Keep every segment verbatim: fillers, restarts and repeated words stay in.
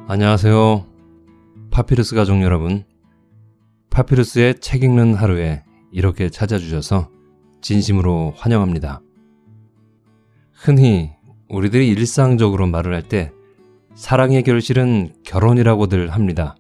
안녕하세요. 파피루스 가족 여러분. 파피루스의 책 읽는 하루에 이렇게 찾아주셔서 진심으로 환영합니다. 흔히 우리들이 일상적으로 말을 할 때 사랑의 결실은 결혼이라고들 합니다.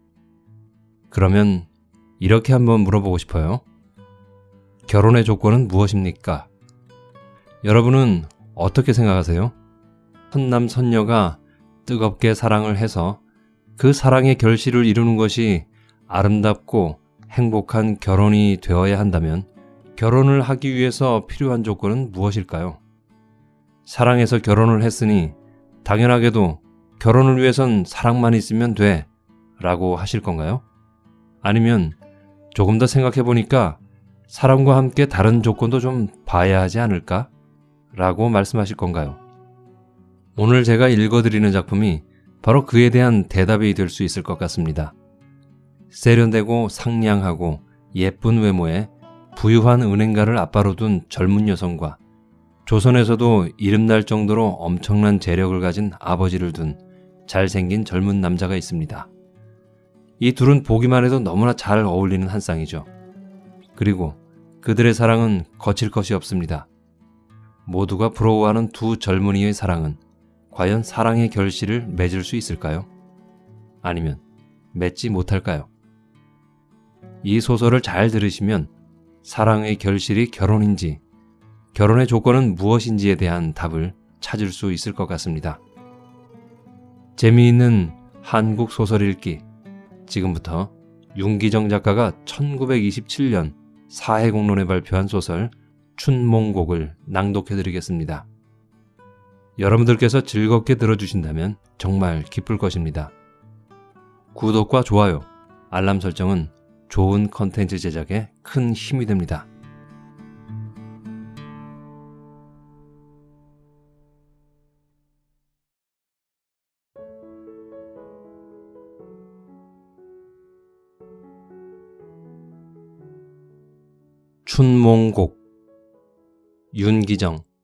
그러면 이렇게 한번 물어보고 싶어요. 결혼의 조건은 무엇입니까? 여러분은 어떻게 생각하세요? 선남 선녀가 뜨겁게 사랑을 해서 그 사랑의 결실을 이루는 것이 아름답고 행복한 결혼이 되어야 한다면 결혼을 하기 위해서 필요한 조건은 무엇일까요? 사랑해서 결혼을 했으니 당연하게도 결혼을 위해선 사랑만 있으면 돼 라고 하실 건가요? 아니면 조금 더 생각해 보니까 사랑과 함께 다른 조건도 좀 봐야 하지 않을까? 라고 말씀하실 건가요? 오늘 제가 읽어드리는 작품이 바로 그에 대한 대답이 될 수 있을 것 같습니다. 세련되고 상냥하고 예쁜 외모에 부유한 은행가를 아빠로 둔 젊은 여성과 조선에서도 이름날 정도로 엄청난 재력을 가진 아버지를 둔 잘생긴 젊은 남자가 있습니다. 이 둘은 보기만 해도 너무나 잘 어울리는 한 쌍이죠. 그리고 그들의 사랑은 거칠 것이 없습니다. 모두가 부러워하는 두 젊은이의 사랑은 과연 사랑의 결실을 맺을 수 있을까요? 아니면 맺지 못할까요? 이 소설을 잘 들으시면 사랑의 결실이 결혼인지, 결혼의 조건은 무엇인지에 대한 답을 찾을 수 있을 것 같습니다. 재미있는 한국 소설 읽기, 지금부터 윤기정 작가가 천구백이십칠 년 사해공론에 발표한 소설 춘몽곡을 낭독해드리겠습니다. 여러분들께서 즐겁게 들어주신다면 정말 기쁠 것입니다. 구독과 좋아요, 알람 설정은 좋은 컨텐츠 제작에 큰 힘이 됩니다. 춘몽곡, 윤기정.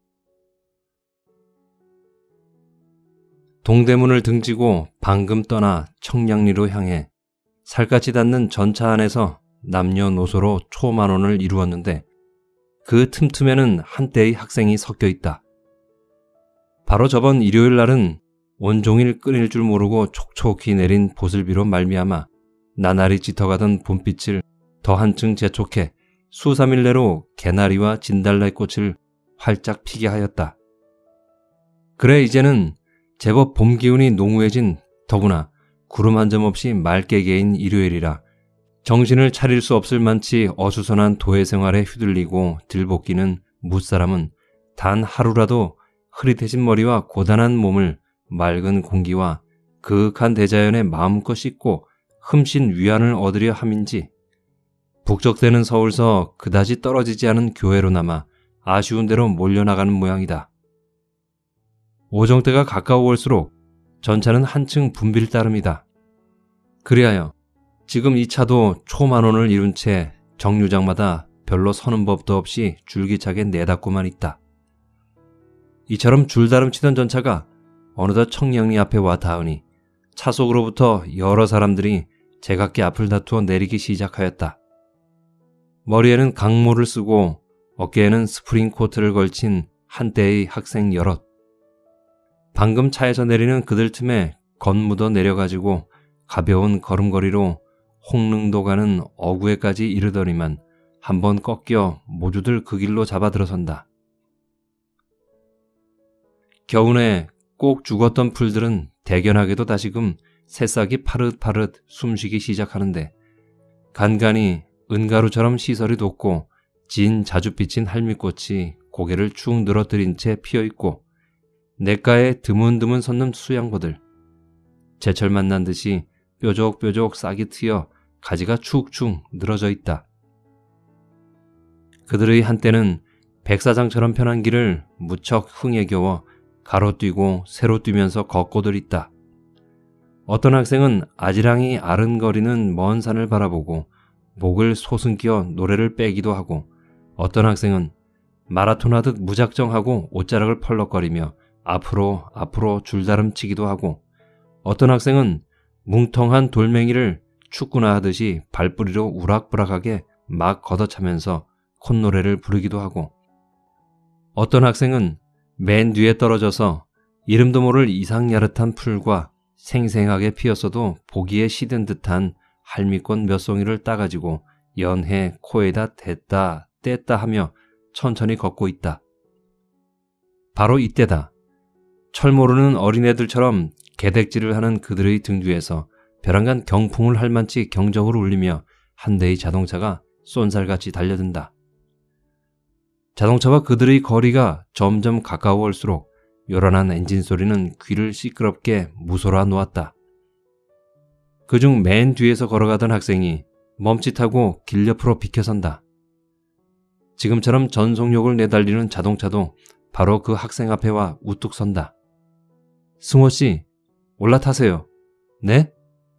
동대문을 등지고 방금 떠나 청량리로 향해 살갗이 닿는 전차 안에서 남녀노소로 초만원을 이루었는데 그 틈틈에는 한때의 학생이 섞여 있다. 바로 저번 일요일 날은 온종일 끊일 줄 모르고 촉촉히 내린 보슬비로 말미암아 나날이 짙어가던 봄빛을 더 한층 재촉해 수삼일 내로 개나리와 진달래꽃을 활짝 피게 하였다. 그래 이제는 제법 봄 기운이 농후해진 더구나 구름 한 점 없이 맑게 개인 일요일이라 정신을 차릴 수 없을 만치 어수선한 도회 생활에 휘둘리고 들볶이는 무사람은 단 하루라도 흐릿해진 머리와 고단한 몸을 맑은 공기와 그윽한 대자연에 마음껏 씻고 흠씬 위안을 얻으려 함인지 북적대는 서울서 그다지 떨어지지 않은 교회로 남아 아쉬운 대로 몰려나가는 모양이다. 오정때가 가까워올수록 전차는 한층 붐빌 따름이다. 그리하여 지금 이 차도 초만원을 이룬 채 정류장마다 별로 서는 법도 없이 줄기차게 내닫고만 있다. 이처럼 줄다름치던 전차가 어느덧 청량리 앞에 와 닿으니 차 속으로부터 여러 사람들이 제각기 앞을 다투어 내리기 시작하였다. 머리에는 강모를 쓰고 어깨에는 스프링 코트를 걸친 한때의 학생 여럿. 방금 차에서 내리는 그들 틈에 겉묻어 내려가지고 가벼운 걸음걸이로 홍릉도 가는 어구에까지 이르더니만 한번 꺾여 모두들 그 길로 잡아 들어선다. 겨우내 꼭 죽었던 풀들은 대견하게도 다시금 새싹이 파릇파릇 숨쉬기 시작하는데 간간히 은가루처럼 시설이 돋고 진 자줏빛인 할미꽃이 고개를 축 늘어뜨린 채 피어있고 냇가에 드문드문 섰는 수양보들, 제철 만난 듯이 뾰족뾰족 싹이 트여 가지가 축축 늘어져 있다. 그들의 한때는 백사장처럼 편한 길을 무척 흥에 겨워 가로뛰고 세로 뛰면서 걷고들 있다. 어떤 학생은 아지랑이 아른거리는 먼 산을 바라보고 목을 소승끼어 노래를 빼기도 하고 어떤 학생은 마라톤 하듯 무작정하고 옷자락을 펄럭거리며 앞으로 앞으로 줄다름치기도 하고 어떤 학생은 뭉텅한 돌멩이를 축구나 하듯이 발뿌리로 우락부락하게 막 걷어차면서 콧노래를 부르기도 하고, 어떤 학생은 맨 뒤에 떨어져서 이름도 모를 이상야릇한 풀과 생생하게 피었어도 보기에 시든 듯한 할미꽃 몇 송이를 따가지고 연해 코에다 댔다 뗐다 하며 천천히 걷고 있다. 바로 이때다. 철 모르는 어린애들처럼 개댁질을 하는 그들의 등 뒤에서 벼랑간 경풍을 할 만치 경적으로 울리며 한 대의 자동차가 쏜살같이 달려든다. 자동차와 그들의 거리가 점점 가까워올수록 요란한 엔진 소리는 귀를 시끄럽게 무소라 놓았다. 그중 맨 뒤에서 걸어가던 학생이 멈칫하고 길 옆으로 비켜선다. 지금처럼 전속력을 내달리는 자동차도 바로 그 학생 앞에 와 우뚝 선다. 승호씨, 올라타세요. 네?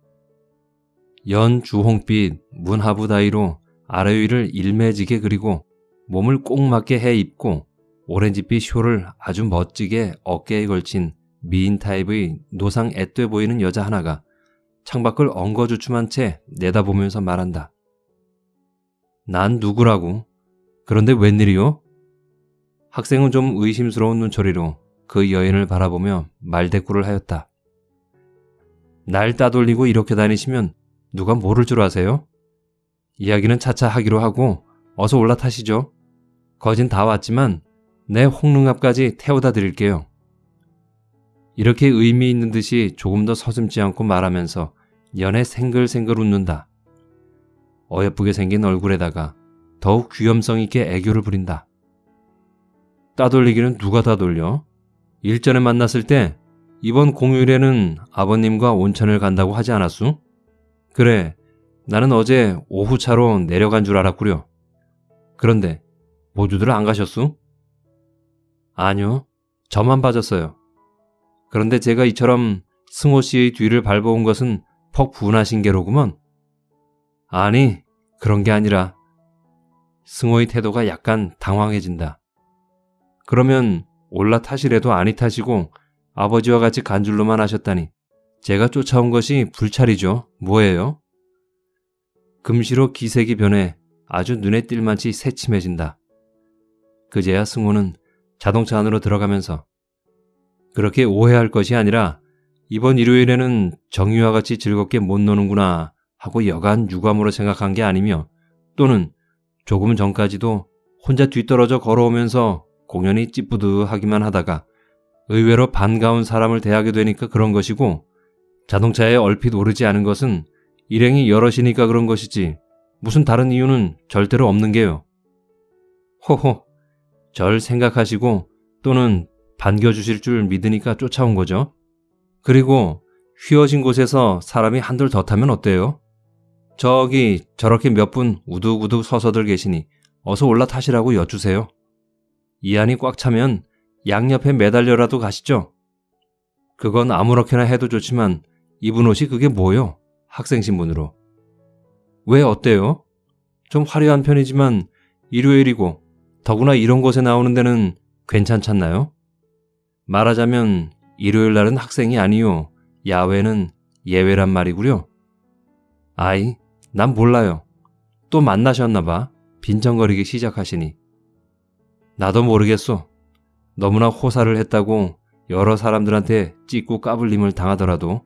연 주홍빛 문하부 다이로 아래 위를 일매지게 그리고 몸을 꼭 맞게 해 입고 오렌지빛 쇼를 아주 멋지게 어깨에 걸친 미인 타입의 노상 앳돼 보이는 여자 하나가 창밖을 엉거주춤한 채 내다보면서 말한다. 난 누구라고? 그런데 웬일이요? 학생은 좀 의심스러운 눈초리로 그 여인을 바라보며 말대꾸를 하였다. 날 따돌리고 이렇게 다니시면 누가 모를 줄 아세요? 이야기는 차차 하기로 하고 어서 올라타시죠. 거진 다 왔지만 내 홍릉 앞까지 태워다 드릴게요. 이렇게 의미 있는 듯이 조금 더 서슴지 않고 말하면서 연에 생글생글 웃는다. 어여쁘게 생긴 얼굴에다가 더욱 귀염성 있게 애교를 부린다. 따돌리기는 누가 따돌려? 일전에 만났을 때 이번 공휴일에는 아버님과 온천을 간다고 하지 않았수? 그래, 나는 어제 오후차로 내려간 줄 알았구려. 그런데 모두들 안 가셨수? 아니요, 저만 빠졌어요. 그런데 제가 이처럼 승호 씨의 뒤를 밟아온 것은 퍽 분하신 게로구먼. 아니, 그런 게 아니라 승호의 태도가 약간 당황해진다. 그러면 올라타시래도 아니 타시고 아버지와 같이 간줄로만 하셨다니 제가 쫓아온 것이 불찰이죠. 뭐예요? 금시로 기색이 변해 아주 눈에 띌 만치 새침해진다. 그제야 승호는 자동차 안으로 들어가면서 그렇게 오해할 것이 아니라 이번 일요일에는 정유와 같이 즐겁게 못 노는구나 하고 여간 유감으로 생각한 게 아니며 또는 조금 전까지도 혼자 뒤떨어져 걸어오면서 공연히 찌뿌드하기만 하다가 의외로 반가운 사람을 대하게 되니까 그런 것이고 자동차에 얼핏 오르지 않은 것은 일행이 여럿이니까 그런 것이지 무슨 다른 이유는 절대로 없는 게요. 호호, 절 생각하시고 또는 반겨주실 줄 믿으니까 쫓아온 거죠. 그리고 휘어진 곳에서 사람이 한둘 더 타면 어때요? 저기 저렇게 몇 분 우두우둑 서서들 계시니 어서 올라타시라고 여쭈세요. 이 안이 꽉 차면 양옆에 매달려라도 가시죠. 그건 아무렇게나 해도 좋지만 입은 옷이 그게 뭐요? 학생 신분으로. 왜 어때요? 좀 화려한 편이지만 일요일이고 더구나 이런 곳에 나오는 데는 괜찮잖나요? 말하자면 일요일 날은 학생이 아니요. 야외는 예외란 말이구려. 아이, 난 몰라요. 또 만나셨나 봐. 빈정거리기 시작하시니. 나도 모르겠소. 너무나 호사를 했다고 여러 사람들한테 찢고 까불림을 당하더라도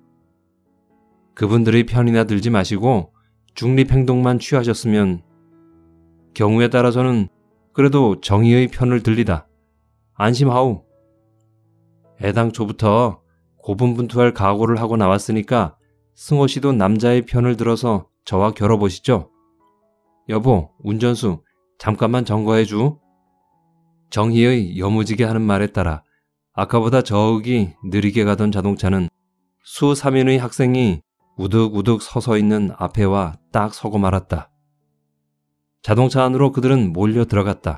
그분들의 편이나 들지 마시고 중립행동만 취하셨으면 경우에 따라서는 그래도 정의의 편을 들리다. 안심하오. 애당초부터 고분분투할 각오를 하고 나왔으니까 승호 씨도 남자의 편을 들어서 저와 겨뤄보시죠. 여보, 운전수 잠깐만 점거해주. 정희의 여무지게 하는 말에 따라 아까보다 저욱이 느리게 가던 자동차는 수삼 인의 학생이 우득우득 서서 있는 앞에와 딱 서고 말았다. 자동차 안으로 그들은 몰려 들어갔다.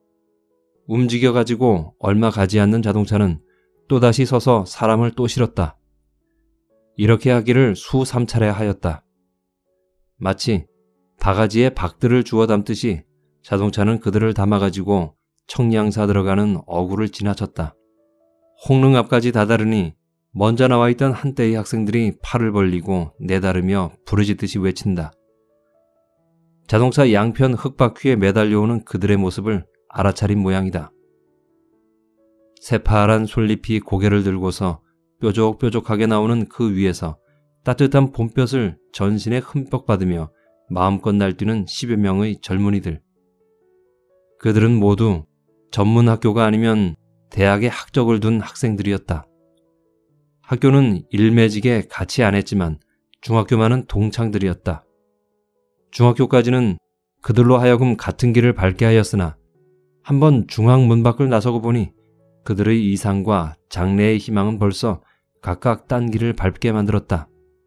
움직여가지고 얼마 가지 않는 자동차는 또다시 서서 사람을 또 실었다. 이렇게 하기를 수삼 차례 하였다. 마치 바가지에 박들을 주워 담듯이 자동차는 그들을 담아가지고 청량사 들어가는 어구를 지나쳤다. 홍릉 앞까지 다다르니 먼저 나와 있던 한때의 학생들이 팔을 벌리고 내다르며 부르짖듯이 외친다. 자동차 양편 흙바퀴에 매달려오는 그들의 모습을 알아차린 모양이다. 새파란 솔잎이 고개를 들고서 뾰족뾰족하게 나오는 그 위에서 따뜻한 봄볕을 전신에 흠뻑 받으며 마음껏 날뛰는 십여 명의 젊은이들. 그들은 모두 전문 학교가 아니면 대학에 학적을 둔 학생들이었다. 학교는 일매지게 같이 안 했지만 중학교만은 동창들이었다. 중학교까지는 그들로 하여금 같은 길을 밟게 하였으나 한번 중학 문 밖을 나서고 보니 그들의 이상과 장래의 희망은 벌써 각각 딴 길을 밟게 만들었다.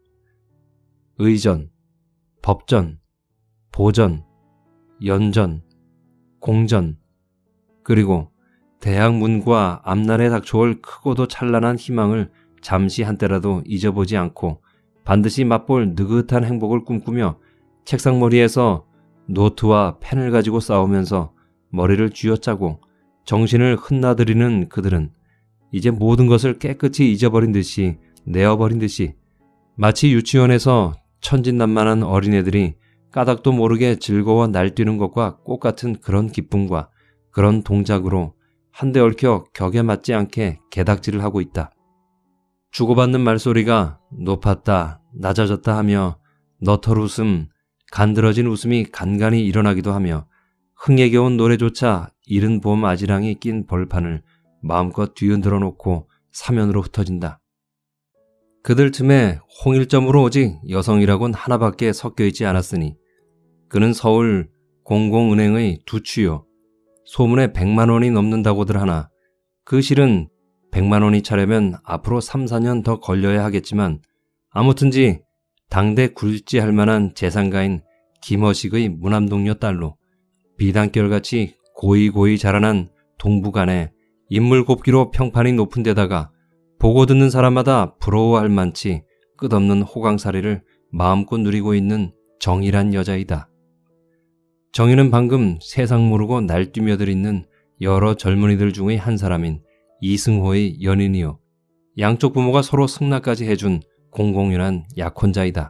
의전, 법전, 보전, 연전, 공전, 그리고 대학 문과 앞날에 닥쳐올 크고도 찬란한 희망을 잠시 한때라도 잊어보지 않고 반드시 맛볼 느긋한 행복을 꿈꾸며 책상머리에서 노트와 펜을 가지고 싸우면서 머리를 쥐어짜고 정신을 흩나들이는 그들은 이제 모든 것을 깨끗이 잊어버린 듯이 내어버린 듯이 마치 유치원에서 천진난만한 어린애들이 까닭도 모르게 즐거워 날뛰는 것과 똑같은 그런 기쁨과 그런 동작으로 한데 얽혀 격에 맞지 않게 개닥질을 하고 있다. 주고받는 말소리가 높았다 낮아졌다 하며 너털 웃음, 간드러진 웃음이 간간히 일어나기도 하며 흥에 겨운 노래조차 이른 봄 아지랑이 낀 벌판을 마음껏 뒤흔들어 놓고 사면으로 흩어진다. 그들 틈에 홍일점으로 오직 여성이라곤 하나밖에 섞여 있지 않았으니 그는 서울 공공은행의 두추요. 소문에 백만 원이 넘는다고들 하나 그 실은 백만 원이 차려면 앞으로 삼, 사 년 더 걸려야 하겠지만 아무튼지 당대 굴지할 만한 재산가인 김허식의 무남동녀 딸로 비단결같이 고이고이 자라난 동부간에 인물 곱기로 평판이 높은 데다가 보고 듣는 사람마다 부러워할 만치 끝없는 호강사리를 마음껏 누리고 있는 정이란 여자이다. 정이는 방금 세상 모르고 날뛰며들 있는 여러 젊은이들 중의 한 사람인 이승호의 연인이요. 양쪽 부모가 서로 승낙까지 해준 공공연한 약혼자이다.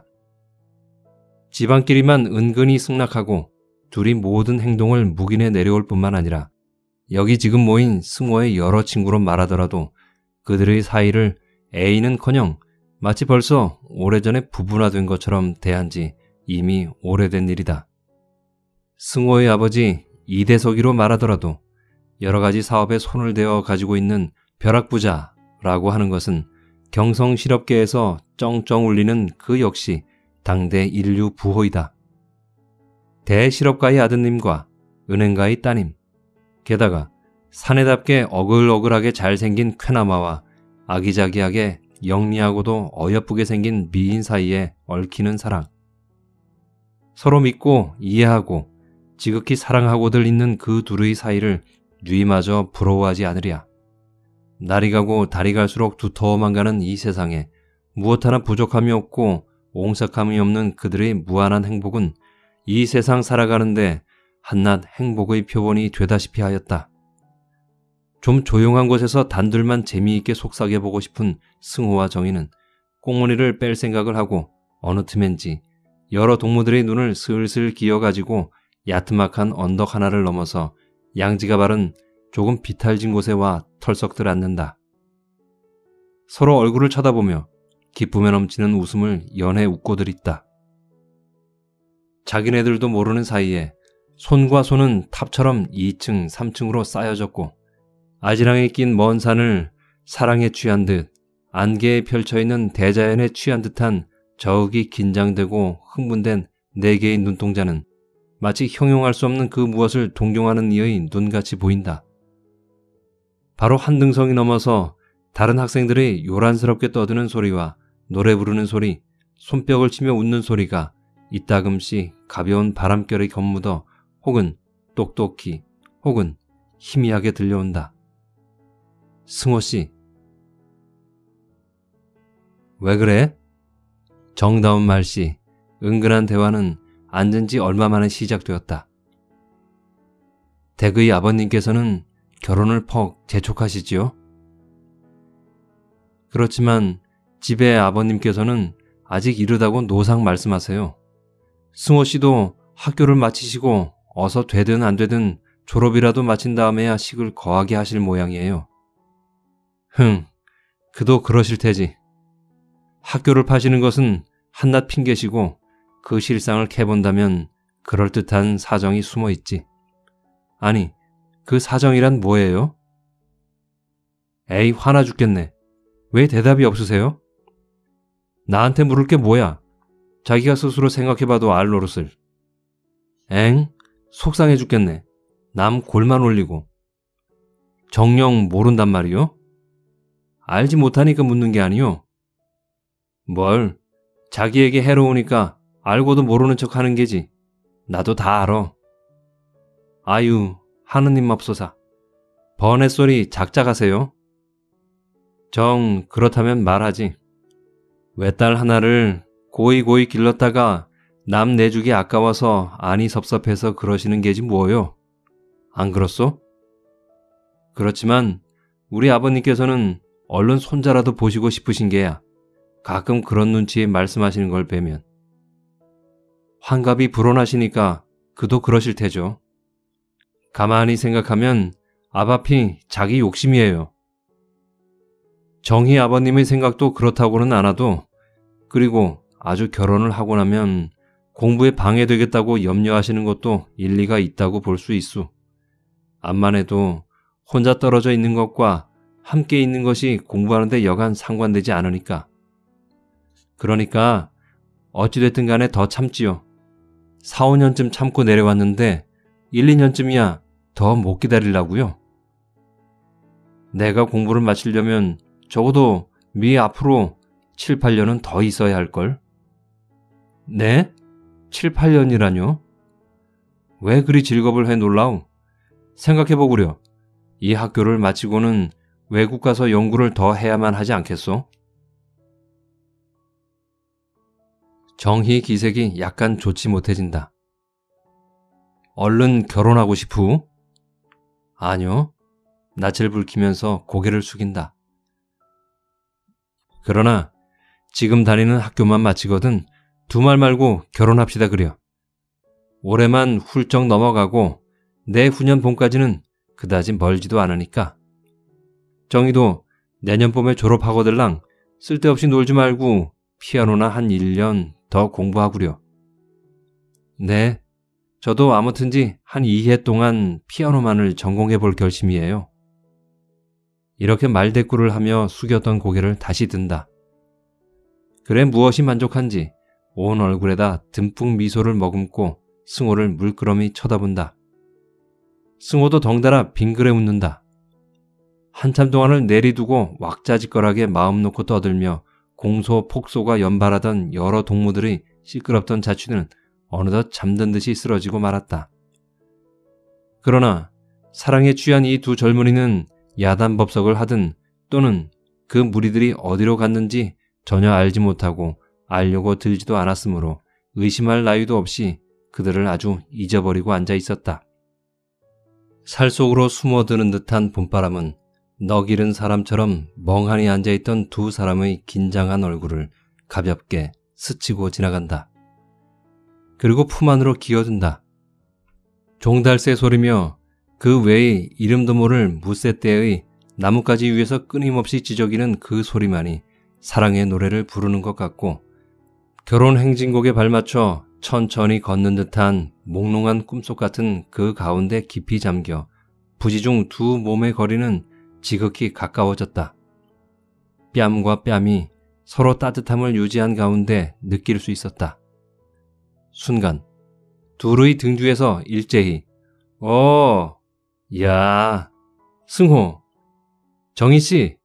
집안끼리만 은근히 승낙하고 둘이 모든 행동을 묵인해 내려올 뿐만 아니라 여기 지금 모인 승호의 여러 친구로 말하더라도 그들의 사이를 애인은커녕 마치 벌써 오래전에 부부나 된 것처럼 대한 지 이미 오래된 일이다. 승호의 아버지 이대석이로 말하더라도 여러 가지 사업에 손을 대어 가지고 있는 벼락부자라고 하는 것은 경성실업계에서 쩡쩡 울리는 그 역시 당대 인류 부호이다. 대실업가의 아드님과 은행가의 따님, 게다가 사내답게 어글어글하게 잘생긴 쾌나마와 아기자기하게 영리하고도 어여쁘게 생긴 미인 사이에 얽히는 사랑. 서로 믿고 이해하고 지극히 사랑하고들 있는 그 둘의 사이를 뉘마저 부러워하지 않으랴. 날이 가고 달이 갈수록 두터워만 가는 이 세상에 무엇 하나 부족함이 없고 옹색함이 없는 그들의 무한한 행복은 이 세상 살아가는데 한낱 행복의 표본이 되다시피 하였다. 좀 조용한 곳에서 단둘만 재미있게 속삭여보고 싶은 승호와 정희는 꽁무니를 뺄 생각을 하고 어느 틈엔지 여러 동무들의 눈을 슬슬 기어가지고 야트막한 언덕 하나를 넘어서 양지가 바른 조금 비탈진 곳에 와 털썩들 앉는다. 서로 얼굴을 쳐다보며 기쁨에 넘치는 웃음을 연해 웃고들 있다. 자기네들도 모르는 사이에 손과 손은 탑처럼 이 층, 삼 층으로 쌓여졌고 아지랑에 낀 먼 산을 사랑에 취한 듯 안개에 펼쳐있는 대자연에 취한 듯한 저기 긴장되고 흥분된 네 개의 눈동자는 마치 형용할 수 없는 그 무엇을 동경하는 이의 눈같이 보인다. 바로 한 등성이 넘어서 다른 학생들의 요란스럽게 떠드는 소리와 노래 부르는 소리, 손뼉을 치며 웃는 소리가 이따금씩 가벼운 바람결에 겉묻어 혹은 똑똑히 혹은 희미하게 들려온다. 승호씨. 왜 그래? 정다운 말씨, 은근한 대화는 앉은 지 얼마 만에 시작되었다. 댁의 아버님께서는 결혼을 퍽 재촉하시지요? 그렇지만 집에 아버님께서는 아직 이르다고 노상 말씀하세요. 승호 씨도 학교를 마치시고 어서 되든 안 되든 졸업이라도 마친 다음에야 식을 거하게 하실 모양이에요. 흥, 그도 그러실 테지. 학교를 파시는 것은 한낱 핑계시고 그 실상을 캐본다면 그럴듯한 사정이 숨어 있지. 아니, 그 사정이란 뭐예요? 에이, 화나 죽겠네. 왜 대답이 없으세요? 나한테 물을 게 뭐야? 자기가 스스로 생각해봐도 알 노릇을. 엥? 속상해 죽겠네. 남 골만 올리고. 정녕 모른단 말이요? 알지 못하니까 묻는 게 아니요. 뭘, 자기에게 해로우니까 알고도 모르는 척 하는 게지. 나도 다 알아. 아유, 하느님 맙소사. 번외 소리 작작하세요. 정 그렇다면 말하지. 외딸 하나를 고이고이 길렀다가 남 내주기 아까워서 안이 섭섭해서 그러시는 게지 뭐요. 안 그렇소? 그렇지만 우리 아버님께서는 얼른 손자라도 보시고 싶으신 게야. 가끔 그런 눈치에 말씀하시는 걸 뵈면. 환갑이 불어나시니까 그도 그러실 테죠. 가만히 생각하면 아바피 자기 욕심이에요. 정희 아버님의 생각도 그렇다고는 않아도, 그리고 아주 결혼을 하고 나면 공부에 방해되겠다고 염려하시는 것도 일리가 있다고 볼 수 있수. 암만 해도 혼자 떨어져 있는 것과 함께 있는 것이 공부하는 데 여간 상관되지 않으니까. 그러니까 어찌됐든 간에 더 참지요. 사, 오 년쯤 참고 내려왔는데 일, 이 년쯤이야 더 못 기다리려고요. 내가 공부를 마치려면 적어도 미 앞으로 칠, 팔 년은 더 있어야 할걸. 네? 칠, 팔 년이라뇨? 왜 그리 즐겁을 해 놀라우? 생각해보구려. 이 학교를 마치고는 외국 가서 연구를 더 해야만 하지 않겠소? 정희 기색이 약간 좋지 못해진다. 얼른 결혼하고 싶으? 아니요. 낯을 붉히면서 고개를 숙인다. 그러나 지금 다니는 학교만 마치거든 두 말 말고 결혼합시다 그려. 올해만 훌쩍 넘어가고 내후년 봄까지는 그다지 멀지도 않으니까. 정희도 내년 봄에 졸업하고들랑 쓸데없이 놀지 말고 피아노나 한 일 년 더 공부하구려. 네, 저도 아무튼지 한 이 해 동안 피아노만을 전공해 볼 결심이에요. 이렇게 말대꾸를 하며 숙였던 고개를 다시 든다. 그래 무엇이 만족한지 온 얼굴에다 듬뿍 미소를 머금고 승호를 물끄러미 쳐다본다. 승호도 덩달아 빙그레 웃는다. 한참 동안을 내리두고 왁자지껄하게 마음 놓고 떠들며 공소 폭소가 연발하던 여러 동무들의 시끄럽던 자취는 어느덧 잠든 듯이 쓰러지고 말았다. 그러나 사랑에 취한 이 두 젊은이는 야단법석을 하든 또는 그 무리들이 어디로 갔는지 전혀 알지 못하고 알려고 들지도 않았으므로 의심할 나위도 없이 그들을 아주 잊어버리고 앉아 있었다. 살 속으로 숨어드는 듯한 봄바람은 넋 잃은 사람처럼 멍하니 앉아있던 두 사람의 긴장한 얼굴을 가볍게 스치고 지나간다. 그리고 품 안으로 기어든다. 종달새 소리며 그 외의 이름도 모를 무쇠대의 나뭇가지 위에서 끊임없이 지저귀는 그 소리만이 사랑의 노래를 부르는 것 같고, 결혼 행진곡에 발맞춰 천천히 걷는 듯한 몽롱한 꿈속 같은 그 가운데 깊이 잠겨 부지중 두 몸의 거리는 지극히 가까워졌다. 뺨과 뺨이 서로 따뜻함을 유지한 가운데 느낄 수 있었다. 순간 둘의 등뒤에서 일제히 어, 야, 승호, 정희씨,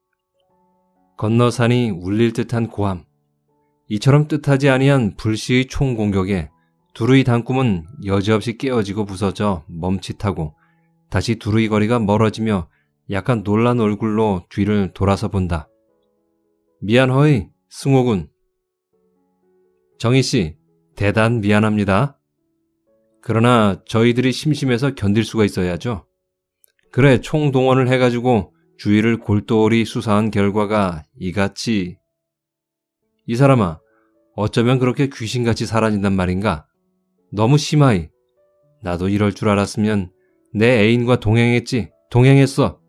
건너산이 울릴 듯한 고함, 이처럼 뜻하지 아니한 불시의 총공격에 둘의 단꿈은 여지없이 깨어지고 부서져 멈칫하고 다시 둘의 거리가 멀어지며 약간 놀란 얼굴로 뒤를 돌아서 본다. 미안허이, 승호군. 정희씨, 대단 미안합니다. 그러나 저희들이 심심해서 견딜 수가 있어야죠. 그래, 총동원을 해가지고 주위를 골똘히 수사한 결과가 이같이. 이 사람아, 어쩌면 그렇게 귀신같이 사라진단 말인가? 너무 심하이. 나도 이럴 줄 알았으면 내 애인과 동행했지. 동행했어.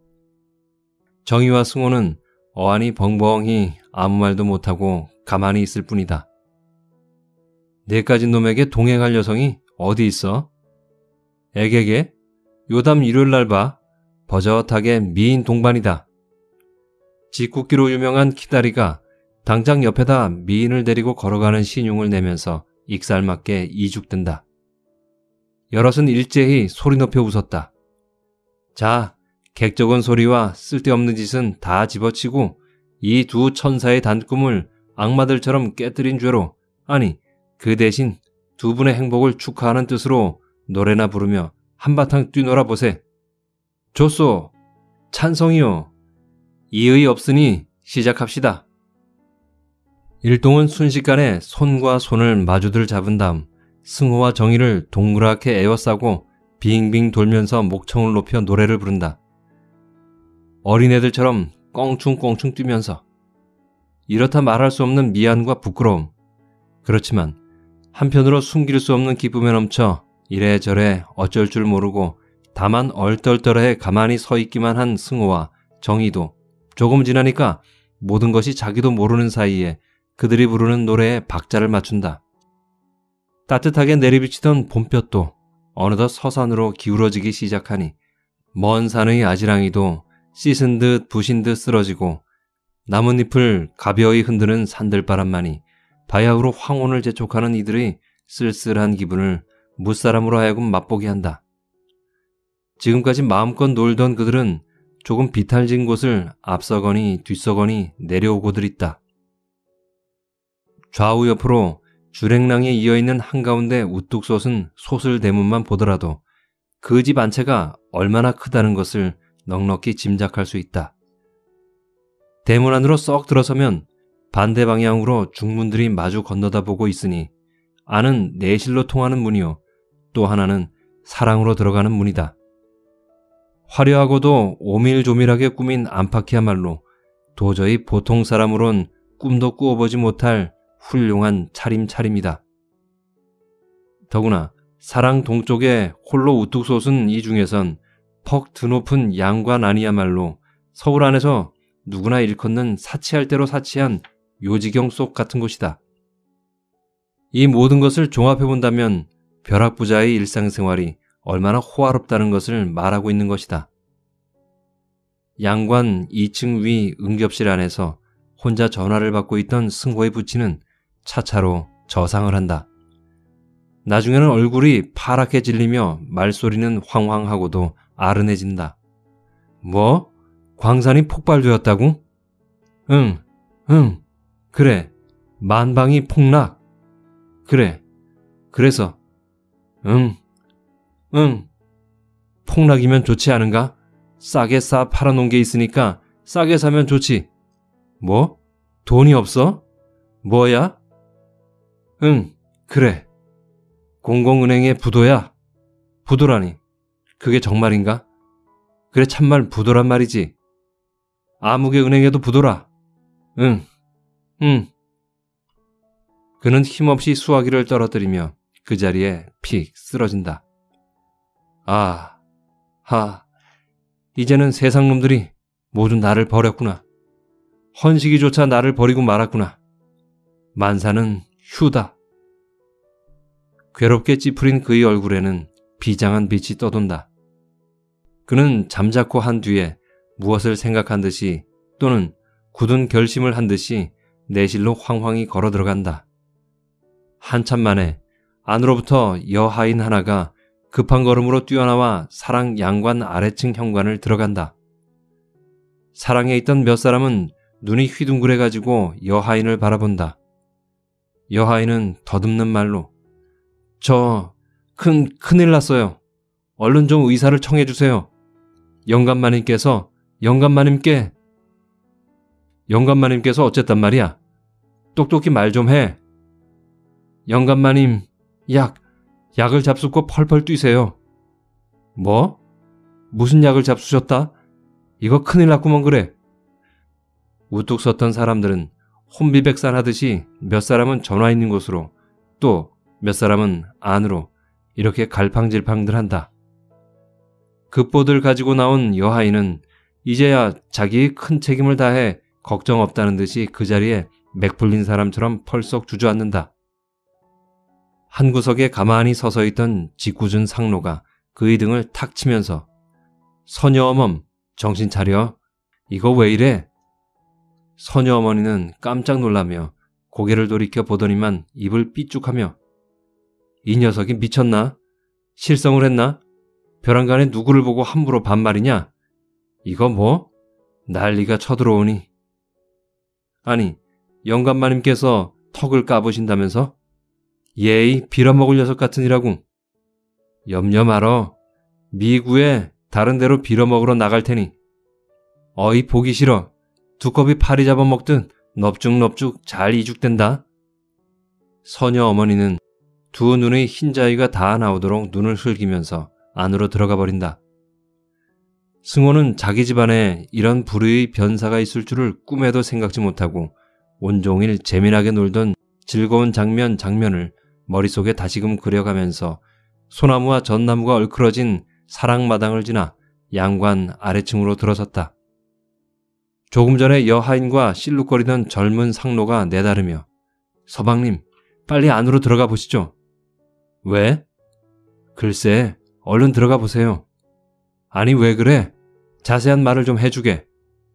정희와 승호는 어안이 벙벙히 아무 말도 못하고 가만히 있을 뿐이다. 내까진 놈에게 동행할 여성이 어디 있어? 에게게, 요담 일요일날 봐. 버젓하게 미인 동반이다. 짓궂기로 유명한 키다리가 당장 옆에다 미인을 데리고 걸어가는 신용을 내면서 익살맞게 이죽든다. 여럿은 일제히 소리 높여 웃었다. 자, 객적은 소리와 쓸데없는 짓은 다 집어치고 이 두 천사의 단꿈을 악마들처럼 깨뜨린 죄로, 아니 그 대신 두 분의 행복을 축하하는 뜻으로 노래나 부르며 한바탕 뛰놀아 보세. 좋소. 찬성이요. 이의 없으니 시작합시다. 일동은 순식간에 손과 손을 마주들 잡은 다음 승호와 정희를 동그랗게 에워싸고 빙빙 돌면서 목청을 높여 노래를 부른다. 어린애들처럼 껑충껑충 뛰면서. 이렇다 말할 수 없는 미안과 부끄러움. 그렇지만 한편으로 숨길 수 없는 기쁨에 넘쳐 이래저래 어쩔 줄 모르고 다만 얼떨떨해 가만히 서 있기만 한 승호와 정희도 조금 지나니까 모든 것이 자기도 모르는 사이에 그들이 부르는 노래에 박자를 맞춘다. 따뜻하게 내리비치던 봄볕도 어느덧 서산으로 기울어지기 시작하니 먼 산의 아지랑이도 씻은 듯 부신 듯 쓰러지고 나뭇잎을 가벼이 흔드는 산들바람만이 바야흐로 황혼을 재촉하는 이들의 쓸쓸한 기분을 무사람으로 하여금 맛보게 한다. 지금까지 마음껏 놀던 그들은 조금 비탈진 곳을 앞서거니 뒤서거니 내려오고들 있다. 좌우 옆으로 주랭랑에 이어있는 한가운데 우뚝 솟은 솟을 대문만 보더라도 그 집 안채가 얼마나 크다는 것을 넉넉히 짐작할 수 있다. 대문 안으로 썩 들어서면 반대 방향으로 중문들이 마주 건너다보고 있으니 안은 내실로 통하는 문이요, 또 하나는 사랑으로 들어가는 문이다. 화려하고도 오밀조밀하게 꾸민 안팎이야말로 도저히 보통 사람으론 꿈도 꾸어보지 못할 훌륭한 차림차림이다. 더구나 사랑 동쪽에 홀로 우뚝 솟은 이 중에선 퍽 드높은 양관 안이야말로 서울 안에서 누구나 일컫는 사치할 대로 사치한 요지경 속 같은 곳이다. 이 모든 것을 종합해본다면 벼락부자의 일상생활이 얼마나 호화롭다는 것을 말하고 있는 것이다. 양관 이 층 위 응접실 안에서 혼자 전화를 받고 있던 승호의 부친은 차차로 저상을 한다. 나중에는 얼굴이 파랗게 질리며 말소리는 황황하고도 아른해진다. 뭐? 광산이 폭발되었다고? 응, 응, 그래. 만방이 폭락. 그래, 그래서 응, 응. 폭락이면 좋지 않은가? 싸게 싸 팔아놓은 게 있으니까 싸게 사면 좋지. 뭐? 돈이 없어? 뭐야? 응, 그래. 공공은행의 부도야. 부도라니. 그게 정말인가? 그래, 참말 부도란 말이지. 아무개 은행에도 부도라. 응, 응. 그는 힘없이 수화기를 떨어뜨리며 그 자리에 픽 쓰러진다. 아, 하, 이제는 세상 놈들이 모두 나를 버렸구나. 헌식이조차 나를 버리고 말았구나. 만사는 휴다. 괴롭게 찌푸린 그의 얼굴에는 비장한 빛이 떠돈다. 그는 잠자코 한 뒤에 무엇을 생각한 듯이 또는 굳은 결심을 한 듯이 내실로 황황히 걸어 들어간다. 한참 만에 안으로부터 여하인 하나가 급한 걸음으로 뛰어나와 사랑 양관 아래층 현관을 들어간다. 사랑에 있던 몇 사람은 눈이 휘둥그레가지고 여하인을 바라본다. 여하인은 더듬는 말로 저 큰 큰일 났어요. 얼른 좀 의사를 청해 주세요. 영감마님께서 영감마님께 영감마님께서 어쨌단 말이야. 똑똑히 말 좀 해. 영감마님 약 약을 잡수고 펄펄 뛰세요. 뭐? 무슨 약을 잡수셨다? 이거 큰일 났구먼 그래. 우뚝 섰던 사람들은 혼비백산하듯이 몇 사람은 전화 있는 곳으로 또 몇 사람은 안으로 이렇게 갈팡질팡들한다. 급보들 가지고 나온 여하인은 이제야 자기의 큰 책임을 다해 걱정 없다는 듯이 그 자리에 맥 풀린 사람처럼 펄썩 주저앉는다. 한 구석에 가만히 서서 있던 짓궂은 상노가 그의 등을 탁 치면서 서녀 어멈 정신 차려. 이거 왜 이래? 서녀 어머니는 깜짝 놀라며 고개를 돌이켜 보더니만 입을 삐죽하며 이 녀석이 미쳤나? 실성을 했나? 벼랑간에 누구를 보고 함부로 반말이냐? 이거 뭐? 난리가 쳐들어오니. 아니, 영감마님께서 턱을 까부신다면서? 예이 빌어먹을 녀석 같으니라고. 염려 말어. 미구에 다른 데로 빌어먹으러 나갈 테니. 어이 보기 싫어. 두꺼비 파리 잡아먹듯 넙죽넙죽 잘 이죽된다. 서녀 어머니는 두 눈의 흰자위가 다 나오도록 눈을 흘기면서 안으로 들어가 버린다. 승호는 자기 집안에 이런 불의의 변사가 있을 줄을 꿈에도 생각지 못하고 온종일 재미나게 놀던 즐거운 장면 장면을 머릿속에 다시금 그려가면서 소나무와 전나무가 얼크러진 사랑마당을 지나 양관 아래층으로 들어섰다. 조금 전에 여하인과 실룩거리던 젊은 상노가 내다르며 서방님, 빨리 안으로 들어가 보시죠. 왜? 글쎄, 얼른 들어가 보세요. 아니 왜 그래? 자세한 말을 좀 해주게.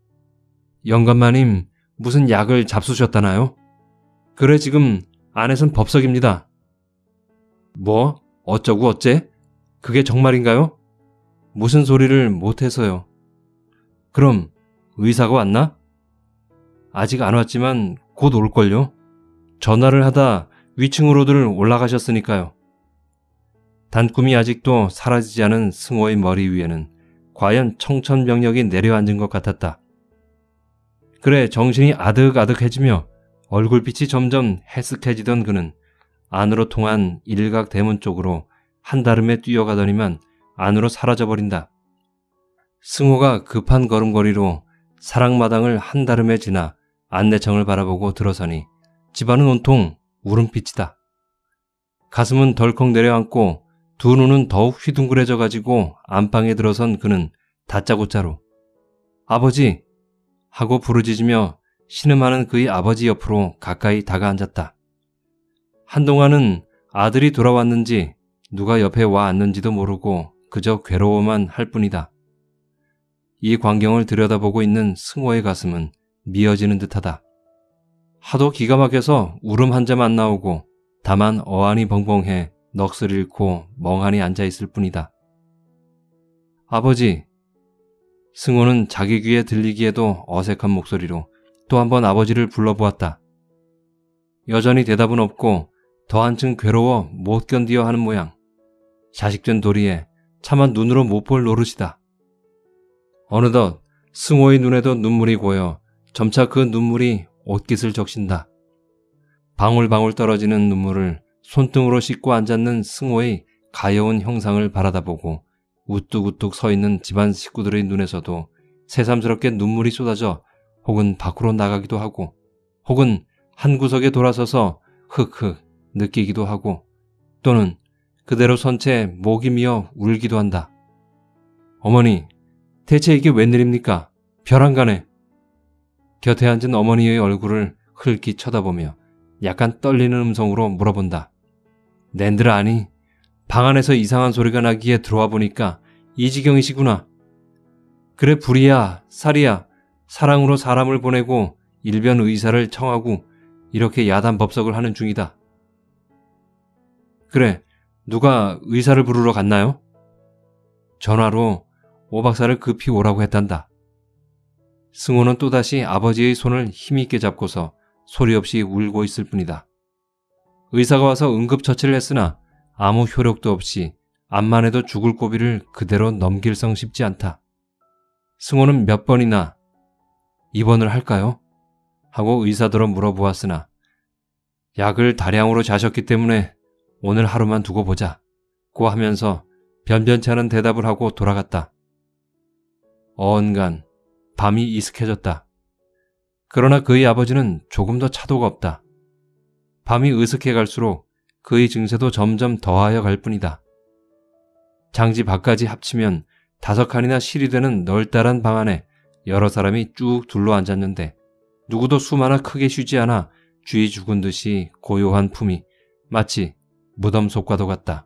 영감마님, 무슨 약을 잡수셨다나요? 그래 지금 안에선 법석입니다. 뭐? 어쩌고 어째? 그게 정말인가요? 무슨 소리를 못해서요. 그럼 의사가 왔나? 아직 안 왔지만 곧 올걸요. 전화를 하다 위층으로들 올라가셨으니까요. 단꿈이 아직도 사라지지 않은 승호의 머리 위에는 과연 청천벽력이 내려앉은 것 같았다. 그래 정신이 아득아득해지며 얼굴빛이 점점 해쓱해지던 그는 안으로 통한 일각 대문 쪽으로 한다름에 뛰어가더니만 안으로 사라져버린다. 승호가 급한 걸음걸이로 사랑마당을 한다름에 지나 안내청을 바라보고 들어서니 집안은 온통 울음빛이다. 가슴은 덜컥 내려앉고 두 눈은 더욱 휘둥그레져 가지고 안방에 들어선 그는 다짜고짜로 아버지! 하고 부르짖으며 신음하는 그의 아버지 옆으로 가까이 다가앉았다. 한동안은 아들이 돌아왔는지 누가 옆에 와 앉는지도 모르고 그저 괴로워만 할 뿐이다. 이 광경을 들여다보고 있는 승호의 가슴은 미어지는 듯하다. 하도 기가 막혀서 울음 한 잠 안 나오고 다만 어안이 벙벙해 넋을 잃고 멍하니 앉아있을 뿐이다. 아버지! 승호는 자기 귀에 들리기에도 어색한 목소리로 또 한 번 아버지를 불러보았다. 여전히 대답은 없고 더 한층 괴로워 못 견디어 하는 모양. 자식된 도리에 차마 눈으로 못 볼 노릇이다. 어느덧 승호의 눈에도 눈물이 고여 점차 그 눈물이 옷깃을 적신다. 방울방울 떨어지는 눈물을 손등으로 씻고 앉았는 승호의 가여운 형상을 바라다보고 우뚝우뚝 서 있는 집안 식구들의 눈에서도 새삼스럽게 눈물이 쏟아져 혹은 밖으로 나가기도 하고 혹은 한 구석에 돌아서서 흑흑 느끼기도 하고 또는 그대로 선 채 목이 미어 울기도 한다. 어머니, 대체 이게 웬일입니까? 벼랑간에. 곁에 앉은 어머니의 얼굴을 흘기 쳐다보며 약간 떨리는 음성으로 물어본다. 낸들 아니? 방 안에서 이상한 소리가 나기에 들어와 보니까 이 지경이시구나. 그래 불이야 살이야 사랑으로 사람을 보내고 일변 의사를 청하고 이렇게 야단 법석을 하는 중이다. 그래 누가 의사를 부르러 갔나요? 전화로 오 박사를 급히 오라고 했단다. 승호는 또다시 아버지의 손을 힘있게 잡고서 소리 없이 울고 있을 뿐이다. 의사가 와서 응급처치를 했으나 아무 효력도 없이 암만 해도 죽을 고비를 그대로 넘길성 싶지 않다. 승호는 몇 번이나 입원을 할까요? 하고 의사들어 물어보았으나 약을 다량으로 자셨기 때문에 오늘 하루만 두고 보자 고 하면서 변변치 않은 대답을 하고 돌아갔다. 어언간 밤이 이슥해졌다. 그러나 그의 아버지는 조금 더 차도가 없다. 밤이 으슥해 갈수록 그의 증세도 점점 더하여 갈 뿐이다. 장지 밖까지 합치면 다섯 칸이나 실이 되는 널따란 방 안에 여러 사람이 쭉 둘러앉았는데 누구도 숨 하나 크게 쉬지 않아 쥐 죽은 듯이 고요한 품이 마치 무덤 속과도 같다.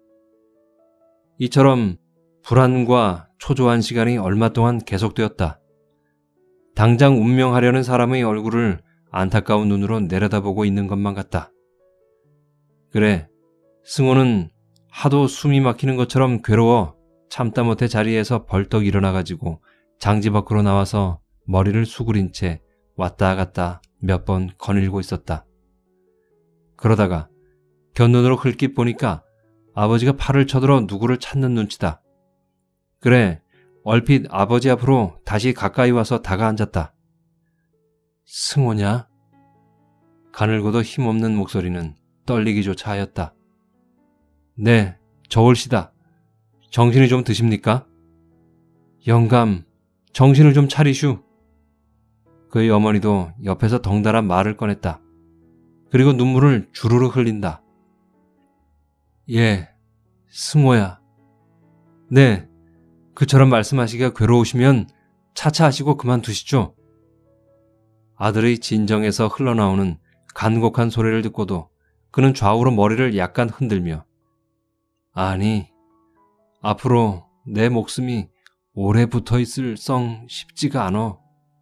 이처럼 불안과 초조한 시간이 얼마 동안 계속되었다. 당장 운명하려는 사람의 얼굴을 안타까운 눈으로 내려다보고 있는 것만 같다. 그래, 승호는 하도 숨이 막히는 것처럼 괴로워 참다 못해 자리에서 벌떡 일어나가지고 장지 밖으로 나와서 머리를 수그린 채 왔다 갔다 몇 번 거닐고 있었다. 그러다가 곁눈으로 흘낏 보니까 아버지가 팔을 쳐들어 누구를 찾는 눈치다. 그래, 얼핏 아버지 앞으로 다시 가까이 와서 다가앉았다. 승호냐? 가늘고도 힘없는 목소리는 떨리기조차 하였다. 네, 저올시다. 정신이 좀 드십니까? 영감, 정신을 좀 차리슈. 그의 어머니도 옆에서 덩달아 말을 꺼냈다. 그리고 눈물을 주르르 흘린다. 예, 승호야. 네, 그처럼 말씀하시기가 괴로우시면 차차 하시고 그만두시죠. 아들의 진정에서 흘러나오는 간곡한 소리를 듣고도 그는 좌우로 머리를 약간 흔들며 아니, 앞으로 내 목숨이 오래 붙어있을 성 쉽지가 않어.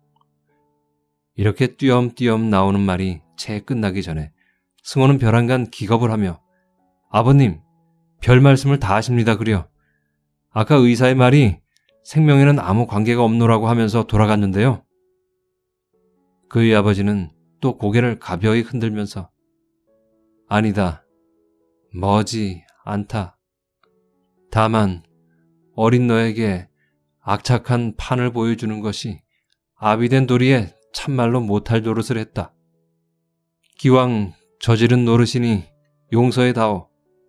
이렇게 띄엄띄엄 나오는 말이 채 끝나기 전에 승호는 벼랑간 기겁을 하며 아버님, 별 말씀을 다 하십니다 그려. 아까 의사의 말이 생명에는 아무 관계가 없노라고 하면서 돌아갔는데요. 그의 아버지는 또 고개를 가벼이 흔들면서 아니다, 머지 않다. 다만 어린 너에게 악착한 판을 보여주는 것이 아비된 도리에 참말로 못할 노릇을 했다. 기왕 저지른 노릇이니 용서해다오.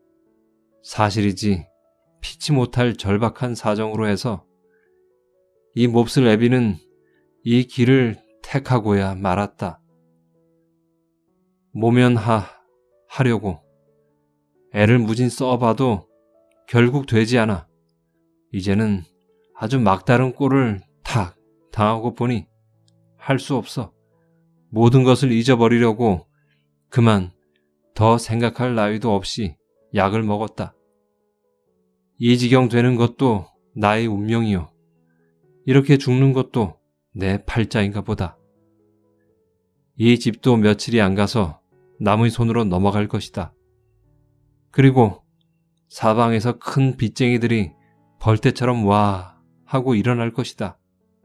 사실이지 피치 못할 절박한 사정으로 해서 이 몹쓸 애비는 이 길을 택하고야 말았다. 모면하 하려고 애를 무진 써봐도 결국 되지 않아. 이제는 아주 막다른 꼴을 탁 당하고 보니 할 수 없어. 모든 것을 잊어버리려고 그만 더 생각할 나위도 없이 약을 먹었다. 이 지경 되는 것도 나의 운명이요. 이렇게 죽는 것도 내 팔자인가 보다. 이 집도 며칠이 안 가서 남의 손으로 넘어갈 것이다. 그리고 사방에서 큰 빚쟁이들이 벌떼처럼 와 하고 일어날 것이다.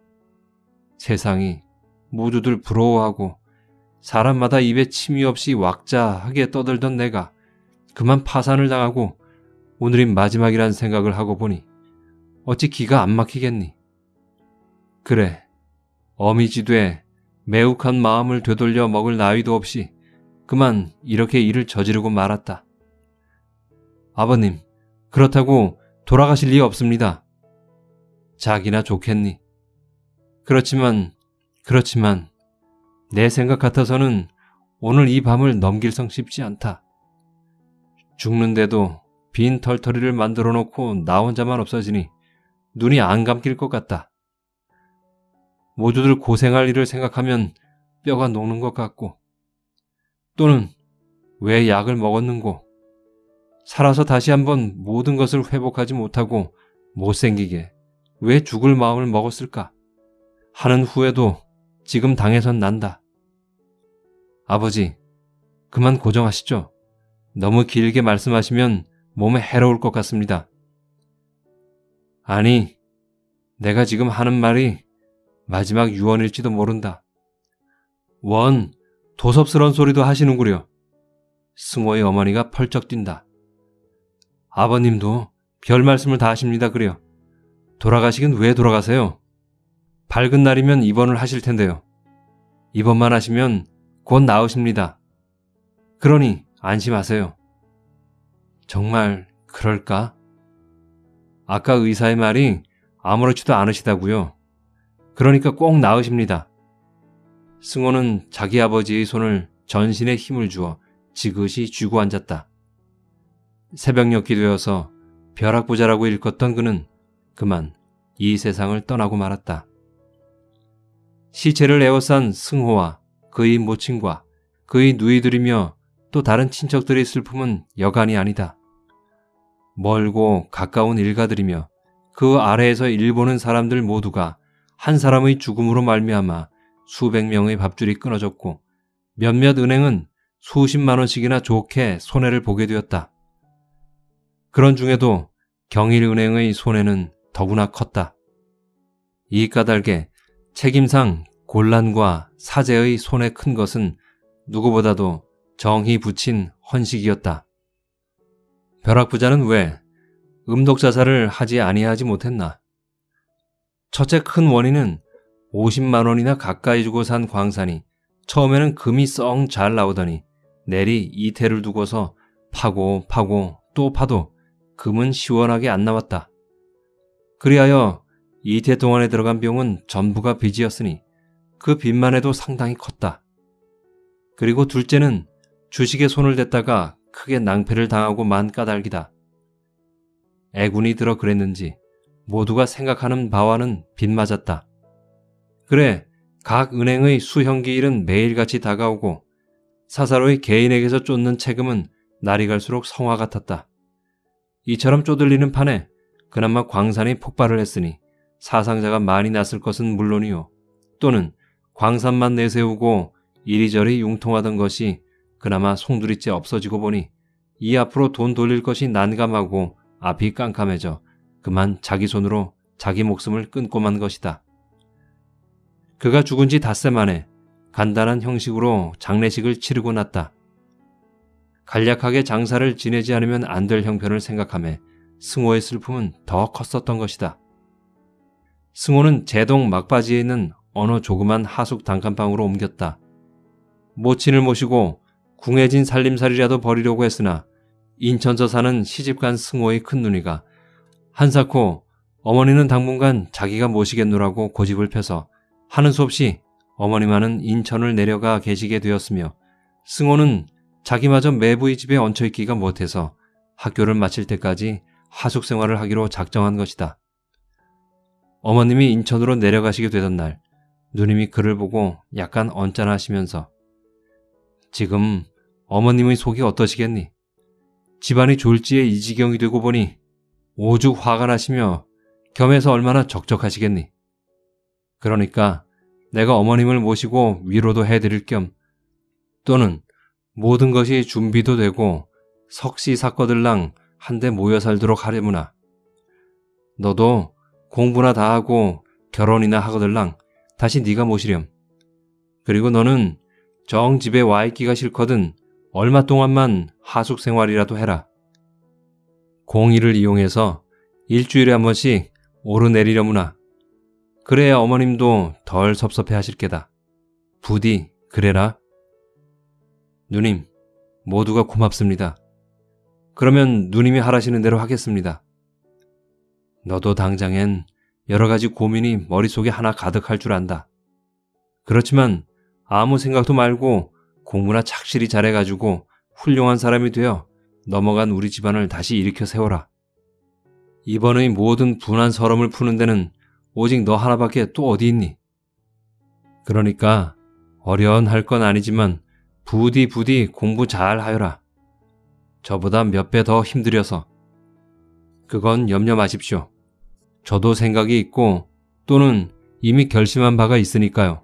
세상이 모두들 부러워하고 사람마다 입에 침이 없이 왁자하게 떠들던 내가 그만 파산을 당하고 오늘이 마지막이란 생각을 하고 보니 어찌 기가 안 막히겠니? 그래, 어미지 돼 매욱한 마음을 되돌려 먹을 나위도 없이 그만 이렇게 일을 저지르고 말았다. 아버님, 그렇다고 돌아가실 리 없습니다. 자기나 좋겠니? 그렇지만, 그렇지만 내 생각 같아서는 오늘 이 밤을 넘길 성 쉽지 않다. 죽는데도 빈 털터리를 만들어 놓고 나 혼자만 없어지니 눈이 안 감길 것 같다. 모두들 고생할 일을 생각하면 뼈가 녹는 것 같고 또는 왜 약을 먹었는고 살아서 다시 한번 모든 것을 회복하지 못하고 못생기게 왜 죽을 마음을 먹었을까 하는 후회도 지금 당해선 난다. 아버지, 그만 고정하시죠. 너무 길게 말씀하시면 몸에 해로울 것 같습니다. 아니, 내가 지금 하는 말이 마지막 유언일지도 모른다. 원, 도섭스러운 소리도 하시는구려. 승호의 어머니가 펄쩍 뛴다. 아버님도 별 말씀을 다 하십니다 그려. 돌아가시긴 왜 돌아가세요? 밝은 날이면 입원을 하실 텐데요. 입원만 하시면 곧 나으십니다. 그러니 안심하세요. 정말 그럴까? 아까 의사의 말이 아무렇지도 않으시다고요. 그러니까 꼭 나으십니다. 승호는 자기 아버지의 손을 전신에 힘을 주어 지그시 쥐고 앉았다. 새벽녘이 되어서 벼락부자라고 일컫던 그는 그만 이 세상을 떠나고 말았다. 시체를 에워싼 승호와 그의 모친과 그의 누이들이며 또 다른 친척들의 슬픔은 여간이 아니다. 멀고 가까운 일가들이며 그 아래에서 일보는 사람들 모두가 한 사람의 죽음으로 말미암아 수백 명의 밥줄이 끊어졌고 몇몇 은행은 수십만 원씩이나 좋게 손해를 보게 되었다. 그런 중에도 경일은행의 손해는 더구나 컸다. 이 까닭에 책임상 곤란과 사재의 손해 큰 것은 누구보다도 정이 붙인 헌식이었다. 벼락부자는 왜 음독자살을 하지 아니하지 못했나? 첫째 큰 원인은 오십만 원이나 가까이 주고 산 광산이 처음에는 금이 썩 잘 나오더니 내리 이태를 두고서 파고 파고 또 파도 금은 시원하게 안 나왔다. 그리하여 이태 동안에 들어간 비용은 전부가 빚이었으니 그 빚만 해도 상당히 컸다. 그리고 둘째는 주식에 손을 댔다가 크게 낭패를 당하고 만 까닭이다. 애군이 들어 그랬는지 모두가 생각하는 바와는 빗맞았다. 그래 각 은행의 수형기일은 매일같이 다가오고 사사로이 개인에게서 쫓는 채금은 날이 갈수록 성화 같았다. 이처럼 쪼들리는 판에 그나마 광산이 폭발을 했으니 사상자가 많이 났을 것은 물론이요. 또는 광산만 내세우고 이리저리 융통하던 것이 그나마 송두리째 없어지고 보니 이 앞으로 돈 돌릴 것이 난감하고 앞이 깜깜해져 그만 자기 손으로 자기 목숨을 끊고 만 것이다. 그가 죽은 지 닷새 만에 간단한 형식으로 장례식을 치르고 났다. 간략하게 장사를 지내지 않으면 안 될 형편을 생각하며 승호의 슬픔은 더 컸었던 것이다. 승호는 제동 막바지에 있는 어느 조그만 하숙 단칸방으로 옮겼다. 모친을 모시고 궁해진 살림살이라도 벌이려고 했으나 인천서 사는 시집간 승호의 큰누이가 한사코 어머니는 당분간 자기가 모시겠노라고 고집을 펴서 하는 수 없이 어머니만은 인천을 내려가 계시게 되었으며 승호는 자기마저 매부의 집에 얹혀있기가 못해서 학교를 마칠 때까지 하숙 생활을 하기로 작정한 것이다. 어머님이 인천으로 내려가시게 되던 날 누님이 그를 보고 약간 언짢아하시면서 지금 어머님의 속이 어떠시겠니? 집안이 졸지에 이 지경이 되고 보니 오죽 화가 나시며 겸해서 얼마나 적적하시겠니? 그러니까 내가 어머님을 모시고 위로도 해드릴 겸 또는 모든 것이 준비도 되고 석시사꺼들랑 한데 모여 살도록 하려무나. 너도 공부나 다 하고 결혼이나 하거들랑 다시 네가 모시렴. 그리고 너는 정 집에 와 있기가 싫거든 얼마 동안만 하숙 생활이라도 해라. 공의를 이용해서 일주일에 한 번씩 오르내리려무나. 그래야 어머님도 덜 섭섭해 하실 게다. 부디 그래라. 누님, 모두가 고맙습니다. 그러면 누님이 하라시는 대로 하겠습니다. 너도 당장엔 여러 가지 고민이 머릿속에 하나 가득할 줄 안다. 그렇지만 아무 생각도 말고 공부나 착실히 잘해가지고 훌륭한 사람이 되어 넘어간 우리 집안을 다시 일으켜 세워라. 이번의 모든 분한 서름을 푸는 데는 오직 너 하나밖에 또 어디 있니? 그러니까 어련할 건 아니지만 부디 부디 공부 잘 하여라. 저보다 몇 배 더 힘들여서. 그건 염려 마십시오. 저도 생각이 있고 또는 이미 결심한 바가 있으니까요.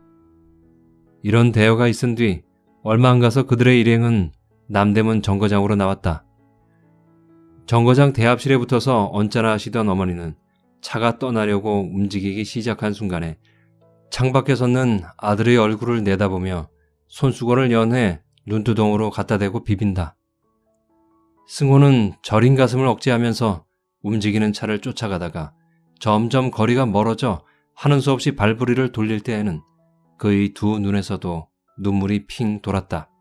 이런 대화가 있은 뒤 얼마 안 가서 그들의 일행은 남대문 정거장으로 나왔다. 정거장 대합실에 붙어서 언짢아 하시던 어머니는 차가 떠나려고 움직이기 시작한 순간에 창밖에 섰는 아들의 얼굴을 내다보며 손수건을 연해 눈두덩으로 갖다 대고 비빈다. 승호는 저린 가슴을 억제하면서 움직이는 차를 쫓아가다가 점점 거리가 멀어져 하는 수 없이 발부리를 돌릴 때에는 그의 두 눈에서도 눈물이 핑 돌았다.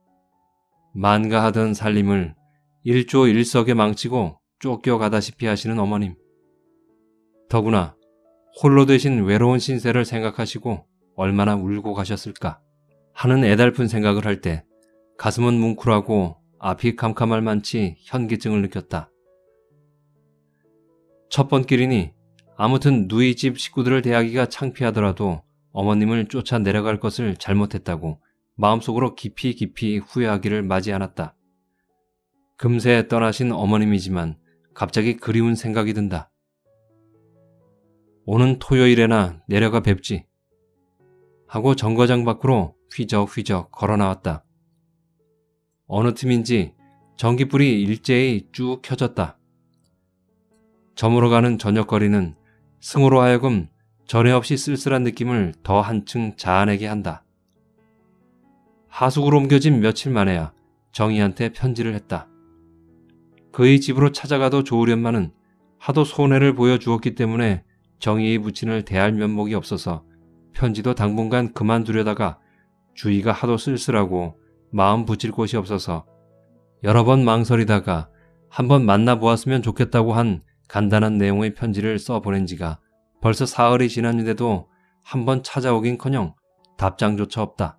만가하던 살림을 일조일석에 망치고 쫓겨가다시피 하시는 어머님. 더구나 홀로 되신 외로운 신세를 생각하시고 얼마나 울고 가셨을까 하는 애달픈 생각을 할 때 가슴은 뭉클하고 앞이 캄캄할 만치 현기증을 느꼈다. 첫 번길이니 아무튼 누이 집 식구들을 대하기가 창피하더라도 어머님을 쫓아 내려갈 것을 잘못했다고 마음속으로 깊이 깊이 후회하기를 맞이 않았다. 금세 떠나신 어머님이지만 갑자기 그리운 생각이 든다. 오는 토요일에나 내려가 뵙지 하고 정거장 밖으로 휘적휘적 걸어 나왔다. 어느 틈인지 전기불이 일제히 쭉 켜졌다. 저물어가는 저녁거리는 승우로 하여금 전에 없이 쓸쓸한 느낌을 더 한층 자아내게 한다. 하숙으로 옮겨진 며칠 만에야 정희한테 편지를 했다. 그의 집으로 찾아가도 좋으련마는 하도 손해를 보여주었기 때문에 정희의 부친을 대할 면목이 없어서 편지도 당분간 그만두려다가 주위가 하도 쓸쓸하고 마음 붙일 곳이 없어서 여러 번 망설이다가 한번 만나보았으면 좋겠다고 한 간단한 내용의 편지를 써보낸 지가 벌써 사흘이 지났는데도 한번 찾아오긴커녕 답장조차 없다.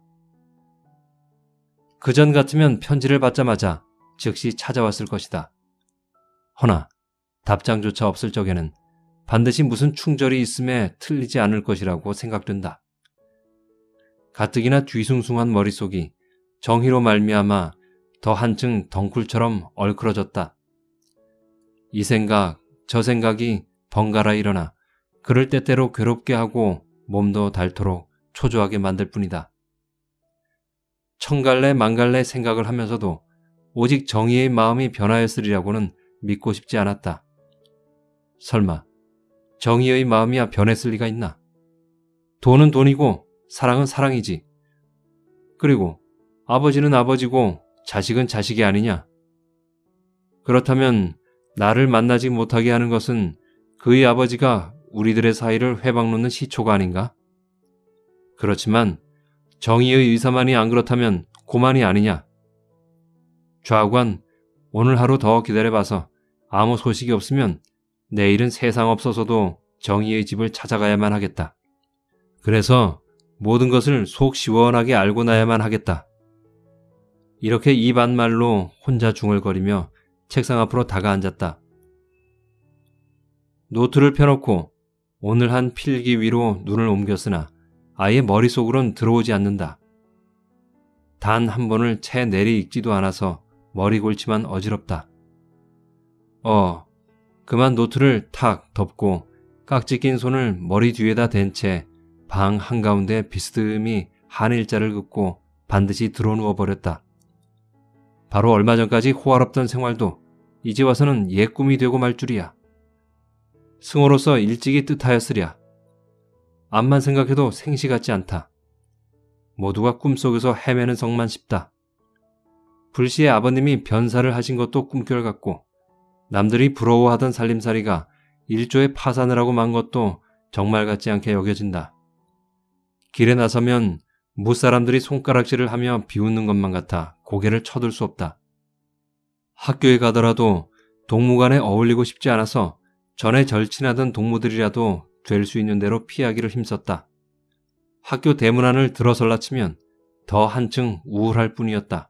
그전 같으면 편지를 받자마자 즉시 찾아왔을 것이다. 허나 답장조차 없을 적에는 반드시 무슨 충절이 있음에 틀리지 않을 것이라고 생각된다. 가뜩이나 뒤숭숭한 머릿속이 정희로 말미암아 더 한층 덩굴처럼 얼클어졌다. 이 생각, 저 생각이 번갈아 일어나 그를 때때로 괴롭게 하고 몸도 닳도록 초조하게 만들 뿐이다. 천갈래 만갈래 생각을 하면서도 오직 정희의 마음이 변하였으리라고는 믿고 싶지 않았다. 설마 정희의 마음이야 변했을 리가 있나? 돈은 돈이고 사랑은 사랑이지. 그리고 아버지는 아버지고 자식은 자식이 아니냐? 그렇다면 나를 만나지 못하게 하는 것은 그의 아버지가 우리들의 사이를 회방놓는 시초가 아닌가? 그렇지만 정희의 의사만이 안 그렇다면 고만이 아니냐? 좌관, 오늘 하루 더 기다려봐서 아무 소식이 없으면 내일은 세상 없어서도 정희의 집을 찾아가야만 하겠다. 그래서 모든 것을 속 시원하게 알고 나야만 하겠다. 이렇게 입 안 말로 혼자 중얼거리며 책상 앞으로 다가앉았다. 노트를 펴놓고 오늘 한 필기 위로 눈을 옮겼으나 아예 머릿속으론 들어오지 않는다. 단 한 번을 채 내리 읽지도 않아서 머리 골치만 어지럽다. 어, 그만 노트를 탁 덮고 깍지 낀 손을 머리 뒤에다 댄 채 방 한가운데 비스듬히 한 일자를 긋고 반드시 드러누워 버렸다. 바로 얼마 전까지 호화롭던 생활도 이제 와서는 옛 꿈이 되고 말 줄이야. 승호로서 일찍이 뜻하였으랴. 암만 생각해도 생시 같지 않다. 모두가 꿈속에서 헤매는 성만 싶다. 불시에 아버님이 변사를 하신 것도 꿈결 같고 남들이 부러워하던 살림살이가 일조에 파산을 하고 만 것도 정말 같지 않게 여겨진다. 길에 나서면 무사람들이 손가락질을 하며 비웃는 것만 같아 고개를 쳐들 수 없다. 학교에 가더라도 동무간에 어울리고 싶지 않아서 전에 절친하던 동무들이라도 될 수 있는 대로 피하기를 힘썼다. 학교 대문 안을 들어설라 치면 더 한층 우울할 뿐이었다.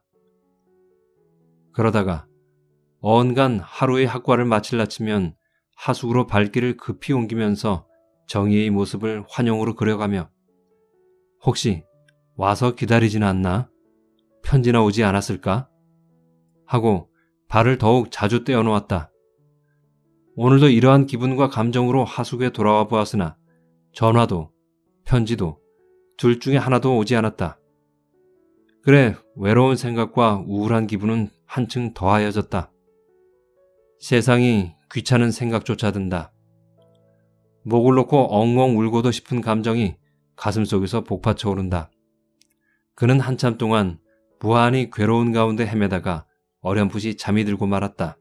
그러다가 어언간 하루의 학과를 마칠라 치면 하숙으로 발길을 급히 옮기면서 정희의 모습을 환영으로 그려가며 혹시 와서 기다리진 않나? 편지나 오지 않았을까? 하고 발을 더욱 자주 떼어놓았다. 오늘도 이러한 기분과 감정으로 하숙에 돌아와 보았으나 전화도 편지도 둘 중에 하나도 오지 않았다. 그래 외로운 생각과 우울한 기분은 한층 더하여졌다. 세상이 귀찮은 생각조차 든다. 목을 놓고 엉엉 울고도 싶은 감정이 가슴속에서 복받쳐 오른다. 그는 한참 동안 무한히 괴로운 가운데 헤매다가 어렴풋이 잠이 들고 말았다.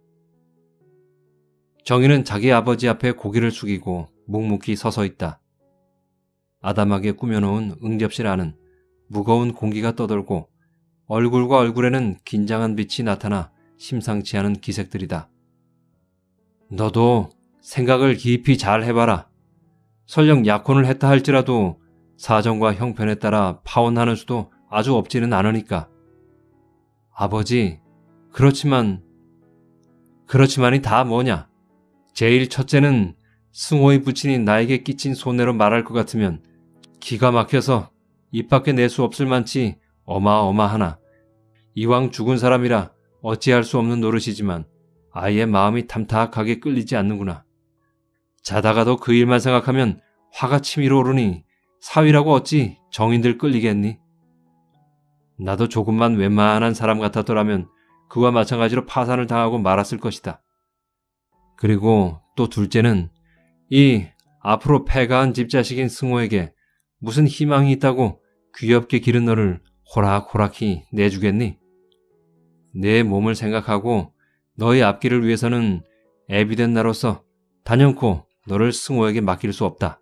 정희는 자기 아버지 앞에 고개를 숙이고 묵묵히 서서 있다. 아담하게 꾸며놓은 응접실 안은 무거운 공기가 떠돌고 얼굴과 얼굴에는 긴장한 빛이 나타나 심상치 않은 기색들이다. 너도 생각을 깊이 잘 해봐라. 설령 약혼을 했다 할지라도 사정과 형편에 따라 파혼하는 수도 아주 없지는 않으니까. 아버지, 그렇지만, 그렇지만이 다 뭐냐? 제일 첫째는 승호의 부친이 나에게 끼친 손해로 말할 것 같으면 기가 막혀서 입 밖에 낼 수 없을 만치 어마어마하나 이왕 죽은 사람이라 어찌할 수 없는 노릇이지만 아이의 마음이 탐탁하게 끌리지 않는구나. 자다가도 그 일만 생각하면 화가 치밀어 오르니 사위라고 어찌 정인들 끌리겠니? 나도 조금만 웬만한 사람 같았더라면 그와 마찬가지로 파산을 당하고 말았을 것이다. 그리고 또 둘째는 이 앞으로 패가한 집자식인 승호에게 무슨 희망이 있다고 귀엽게 기른 너를 호락호락히 내주겠니? 내 몸을 생각하고 너의 앞길을 위해서는 애비 된 나로서 단연코 너를 승호에게 맡길 수 없다.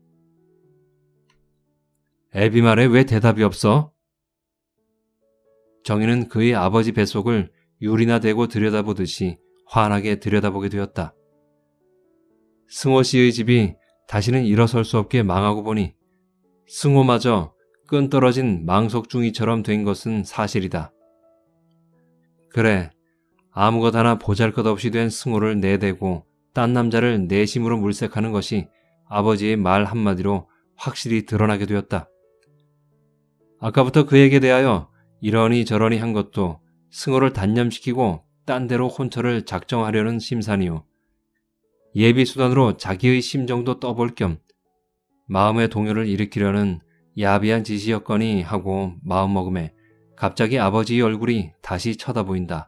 애비 말에 왜 대답이 없어? 정희는 그의 아버지 뱃속을 유리나 대고 들여다보듯이 환하게 들여다보게 되었다. 승호 씨의 집이 다시는 일어설 수 없게 망하고 보니 승호마저 끈 떨어진 망석중이처럼 된 것은 사실이다. 그래, 아무것 하나 보잘것없이 된 승호를 내대고 딴 남자를 내심으로 물색하는 것이 아버지의 말 한마디로 확실히 드러나게 되었다. 아까부터 그에게 대하여 이러니 저러니 한 것도 승호를 단념시키고 딴 데로 혼처를 작정하려는 심산이요. 예비 수단으로 자기의 심정도 떠볼 겸 마음의 동요를 일으키려는 야비한 짓이었거니 하고 마음먹음에 갑자기 아버지의 얼굴이 다시 쳐다보인다.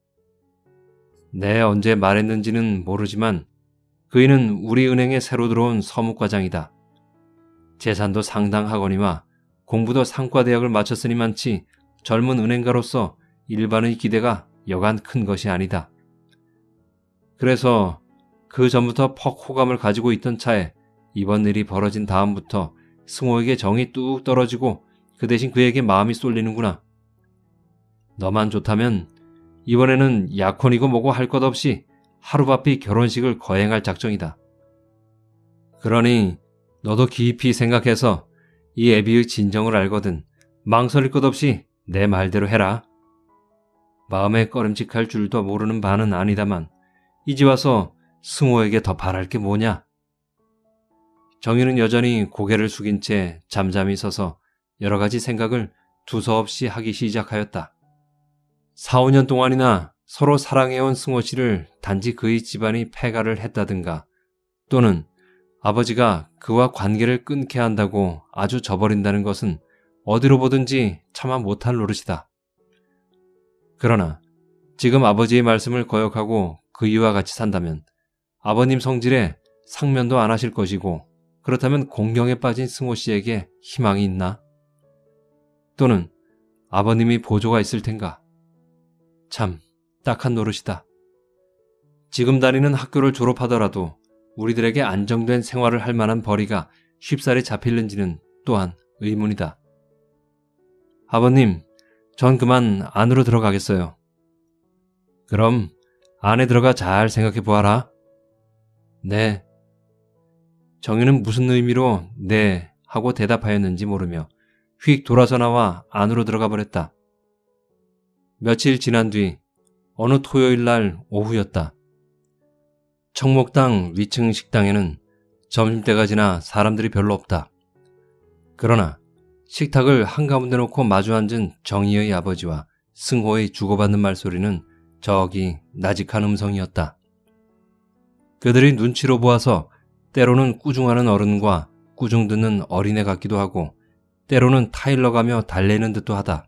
내 언제 말했는지는 모르지만 그이는 우리 은행에 새로 들어온 서무과장이다. 재산도 상당하거니와 공부도 상과대학을 마쳤으니만치 젊은 은행가로서 일반의 기대가 여간 큰 것이 아니다. 그래서 그 전부터 퍽 호감을 가지고 있던 차에 이번 일이 벌어진 다음부터 승호에게 정이 뚝 떨어지고 그 대신 그에게 마음이 쏠리는구나. 너만 좋다면 이번에는 약혼이고 뭐고 할 것 없이 하루바삐 결혼식을 거행할 작정이다. 그러니 너도 깊이 생각해서 이 애비의 진정을 알거든 망설일 것 없이 내 말대로 해라. 마음에 꺼림칙할 줄도 모르는 바는 아니다만 이제 와서 승호에게 더 바랄 게 뭐냐? 정희는 여전히 고개를 숙인 채 잠잠히 서서 여러 가지 생각을 두서없이 하기 시작하였다. 사오 년 동안이나 서로 사랑해온 승호 씨를 단지 그의 집안이 폐가를 했다든가 또는 아버지가 그와 관계를 끊게 한다고 아주 저버린다는 것은 어디로 보든지 차마 못할 노릇이다. 그러나 지금 아버지의 말씀을 거역하고 그이와 같이 산다면 아버님 성질에 상면도 안 하실 것이고 그렇다면 공경에 빠진 승호 씨에게 희망이 있나? 또는 아버님이 보조가 있을 텐가? 참 딱한 노릇이다. 지금 다니는 학교를 졸업하더라도 우리들에게 안정된 생활을 할 만한 벌이가 쉽사리 잡힐는지는 또한 의문이다. 아버님, 전 그만 안으로 들어가겠어요. 그럼 안에 들어가 잘 생각해 보아라. 네. 정희는 무슨 의미로 네 하고 대답하였는지 모르며 휙 돌아서 나와 안으로 들어가 버렸다. 며칠 지난 뒤 어느 토요일 날 오후였다. 청목당 위층 식당에는 점심때가 지나 사람들이 별로 없다. 그러나 식탁을 한가운데 놓고 마주 앉은 정희의 아버지와 승호의 주고받는 말소리는 저기 나직한 음성이었다. 그들이 눈치로 보아서 때로는 꾸중하는 어른과 꾸중 듣는 어린애 같기도 하고 때로는 타일러가며 달래는 듯도 하다.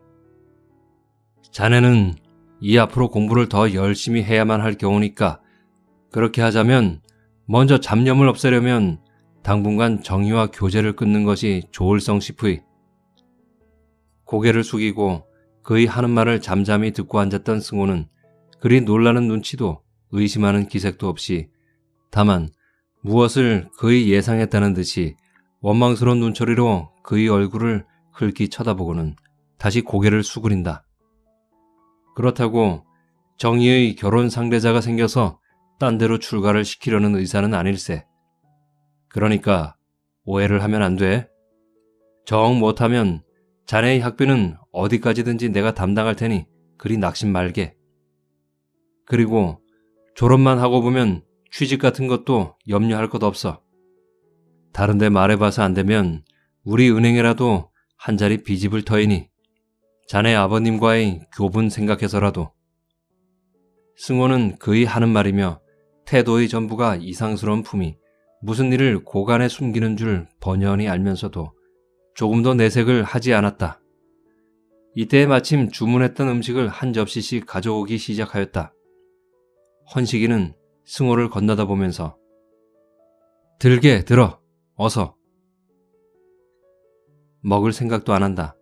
자네는 이 앞으로 공부를 더 열심히 해야만 할 경우니까 그렇게 하자면 먼저 잡념을 없애려면 당분간 정희와 교제를 끊는 것이 좋을성 싶으이. 고개를 숙이고 그의 하는 말을 잠잠히 듣고 앉았던 승호는 그리 놀라는 눈치도 의심하는 기색도 없이 다만 무엇을 그의 예상했다는 듯이 원망스러운 눈초리로 그의 얼굴을 흘기 쳐다보고는 다시 고개를 수그린다. 그렇다고 정희의 결혼 상대자가 생겨서 딴 데로 출가를 시키려는 의사는 아닐세. 그러니까 오해를 하면 안 돼. 정 못하면 자네의 학비는 어디까지든지 내가 담당할 테니 그리 낙심 말게. 그리고 졸업만 하고 보면 취직 같은 것도 염려할 것 없어. 다른 데 말해봐서 안 되면 우리 은행에라도 한 자리 빚집을 터이니 자네 아버님과의 교분 생각해서라도. 승호는 그의 하는 말이며 태도의 전부가 이상스러운 품이 무슨 일을 고간에 숨기는 줄 번연히 알면서도 조금도 내색을 하지 않았다. 이때에 마침 주문했던 음식을 한 접시씩 가져오기 시작하였다. 헌식이는 승호를 건너다 보면서 들게 들어 어서. 먹을 생각도 안 한다.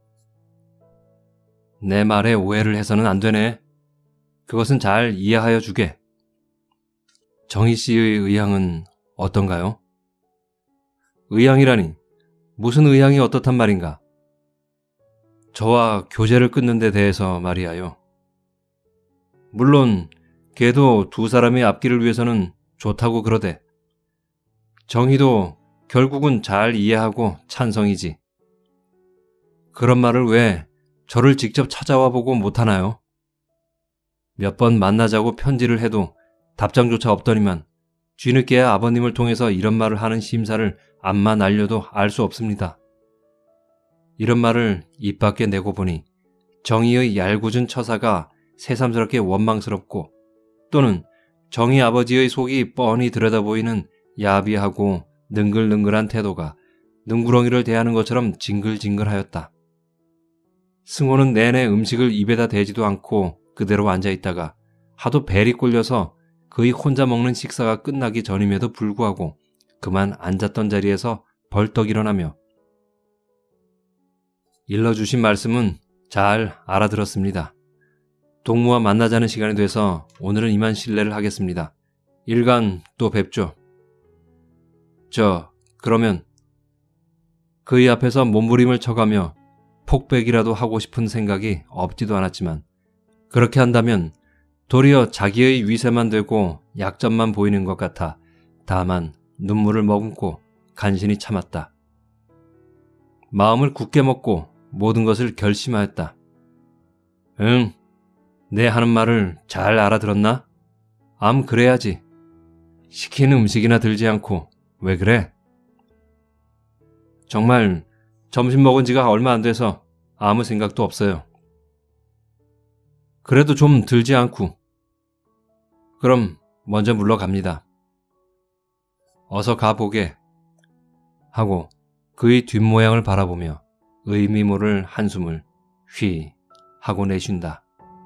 내 말에 오해를 해서는 안 되네. 그것은 잘 이해하여 주게. 정희 씨의 의향은 어떤가요? 의향이라니 무슨 의향이 어떻단 말인가? 저와 교제를 끊는 데 대해서 말이야요. 물론 걔도 두 사람의 앞길을 위해서는 좋다고 그러대. 정희도 결국은 잘 이해하고 찬성이지. 그런 말을 왜 저를 직접 찾아와 보고 못하나요? 몇 번 만나자고 편지를 해도 답장조차 없더니만 뒤늦게야 아버님을 통해서 이런 말을 하는 심사를 암만 알려도 알 수 없습니다. 이런 말을 입 밖에 내고 보니 정희의 얄궂은 처사가 새삼스럽게 원망스럽고 또는 정희 아버지의 속이 뻔히 들여다보이는 야비하고 능글능글한 태도가 능구렁이를 대하는 것처럼 징글징글하였다. 승호는 내내 음식을 입에다 대지도 않고 그대로 앉아있다가 하도 벨이 꼴려서 그의 혼자 먹는 식사가 끝나기 전임에도 불구하고 그만 앉았던 자리에서 벌떡 일어나며 일러주신 말씀은 잘 알아들었습니다. 동무와 만나자는 시간이 돼서 오늘은 이만 실례를 하겠습니다. 일간 또 뵙죠. 저 그러면 그의 앞에서 몸부림을 쳐가며 폭백이라도 하고 싶은 생각이 없지도 않았지만 그렇게 한다면 도리어 자기의 위세만 되고 약점만 보이는 것 같아 다만 눈물을 머금고 간신히 참았다. 마음을 굳게 먹고 모든 것을 결심하였다. 응, 내 하는 말을 잘 알아들었나? 암 그래야지. 시킨 음식이나 들지 않고 왜 그래? 정말 점심 먹은 지가 얼마 안 돼서 아무 생각도 없어요. 그래도 좀 들지 않고. 그럼 먼저 물러갑니다. 어서 가보게. 하고 그의 뒷모양을 바라보며 의미 모를 한숨을 휘 하고 내쉰다.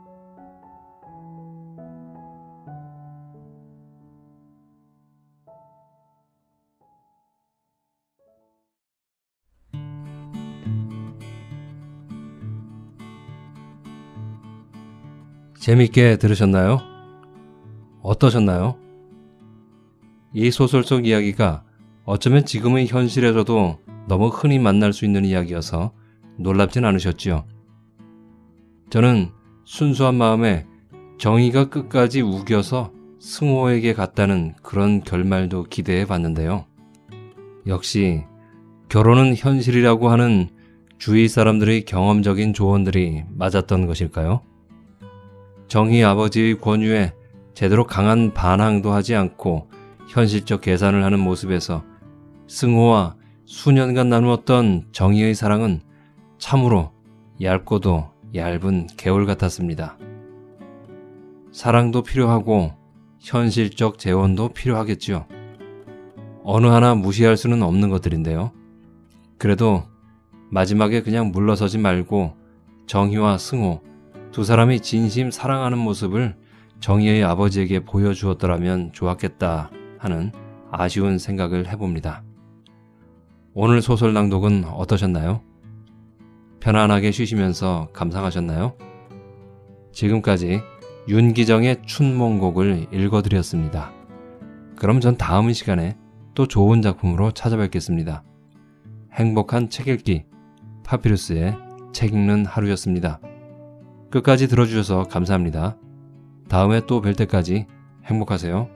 재밌게 들으셨나요? 어떠셨나요? 이 소설 속 이야기가 어쩌면 지금의 현실에서도 너무 흔히 만날 수 있는 이야기여서 놀랍진 않으셨지요? 저는 순수한 마음에 정희가 끝까지 우겨서 승호에게 갔다는 그런 결말도 기대해 봤는데요. 역시 결혼은 현실이라고 하는 주위 사람들의 경험적인 조언들이 맞았던 것일까요? 정희 아버지의 권유에 제대로 강한 반항도 하지 않고 현실적 계산을 하는 모습에서 승호와 수년간 나누었던 정희의 사랑은 참으로 얇고도 얇은 개울 같았습니다. 사랑도 필요하고 현실적 재원도 필요하겠지요. 어느 하나 무시할 수는 없는 것들인데요. 그래도 마지막에 그냥 물러서지 말고 정희와 승호 두 사람이 진심 사랑하는 모습을 정희의 아버지에게 보여주었더라면 좋았겠다 하는 아쉬운 생각을 해봅니다. 오늘 소설 낭독은 어떠셨나요? 편안하게 쉬시면서 감상하셨나요? 지금까지 윤기정의 춘몽곡을 읽어드렸습니다. 그럼 전 다음 시간에 또 좋은 작품으로 찾아뵙겠습니다. 행복한 책 읽기 파피루스의 책 읽는 하루였습니다. 끝까지 들어주셔서 감사합니다. 다음에 또 뵐 때까지 행복하세요.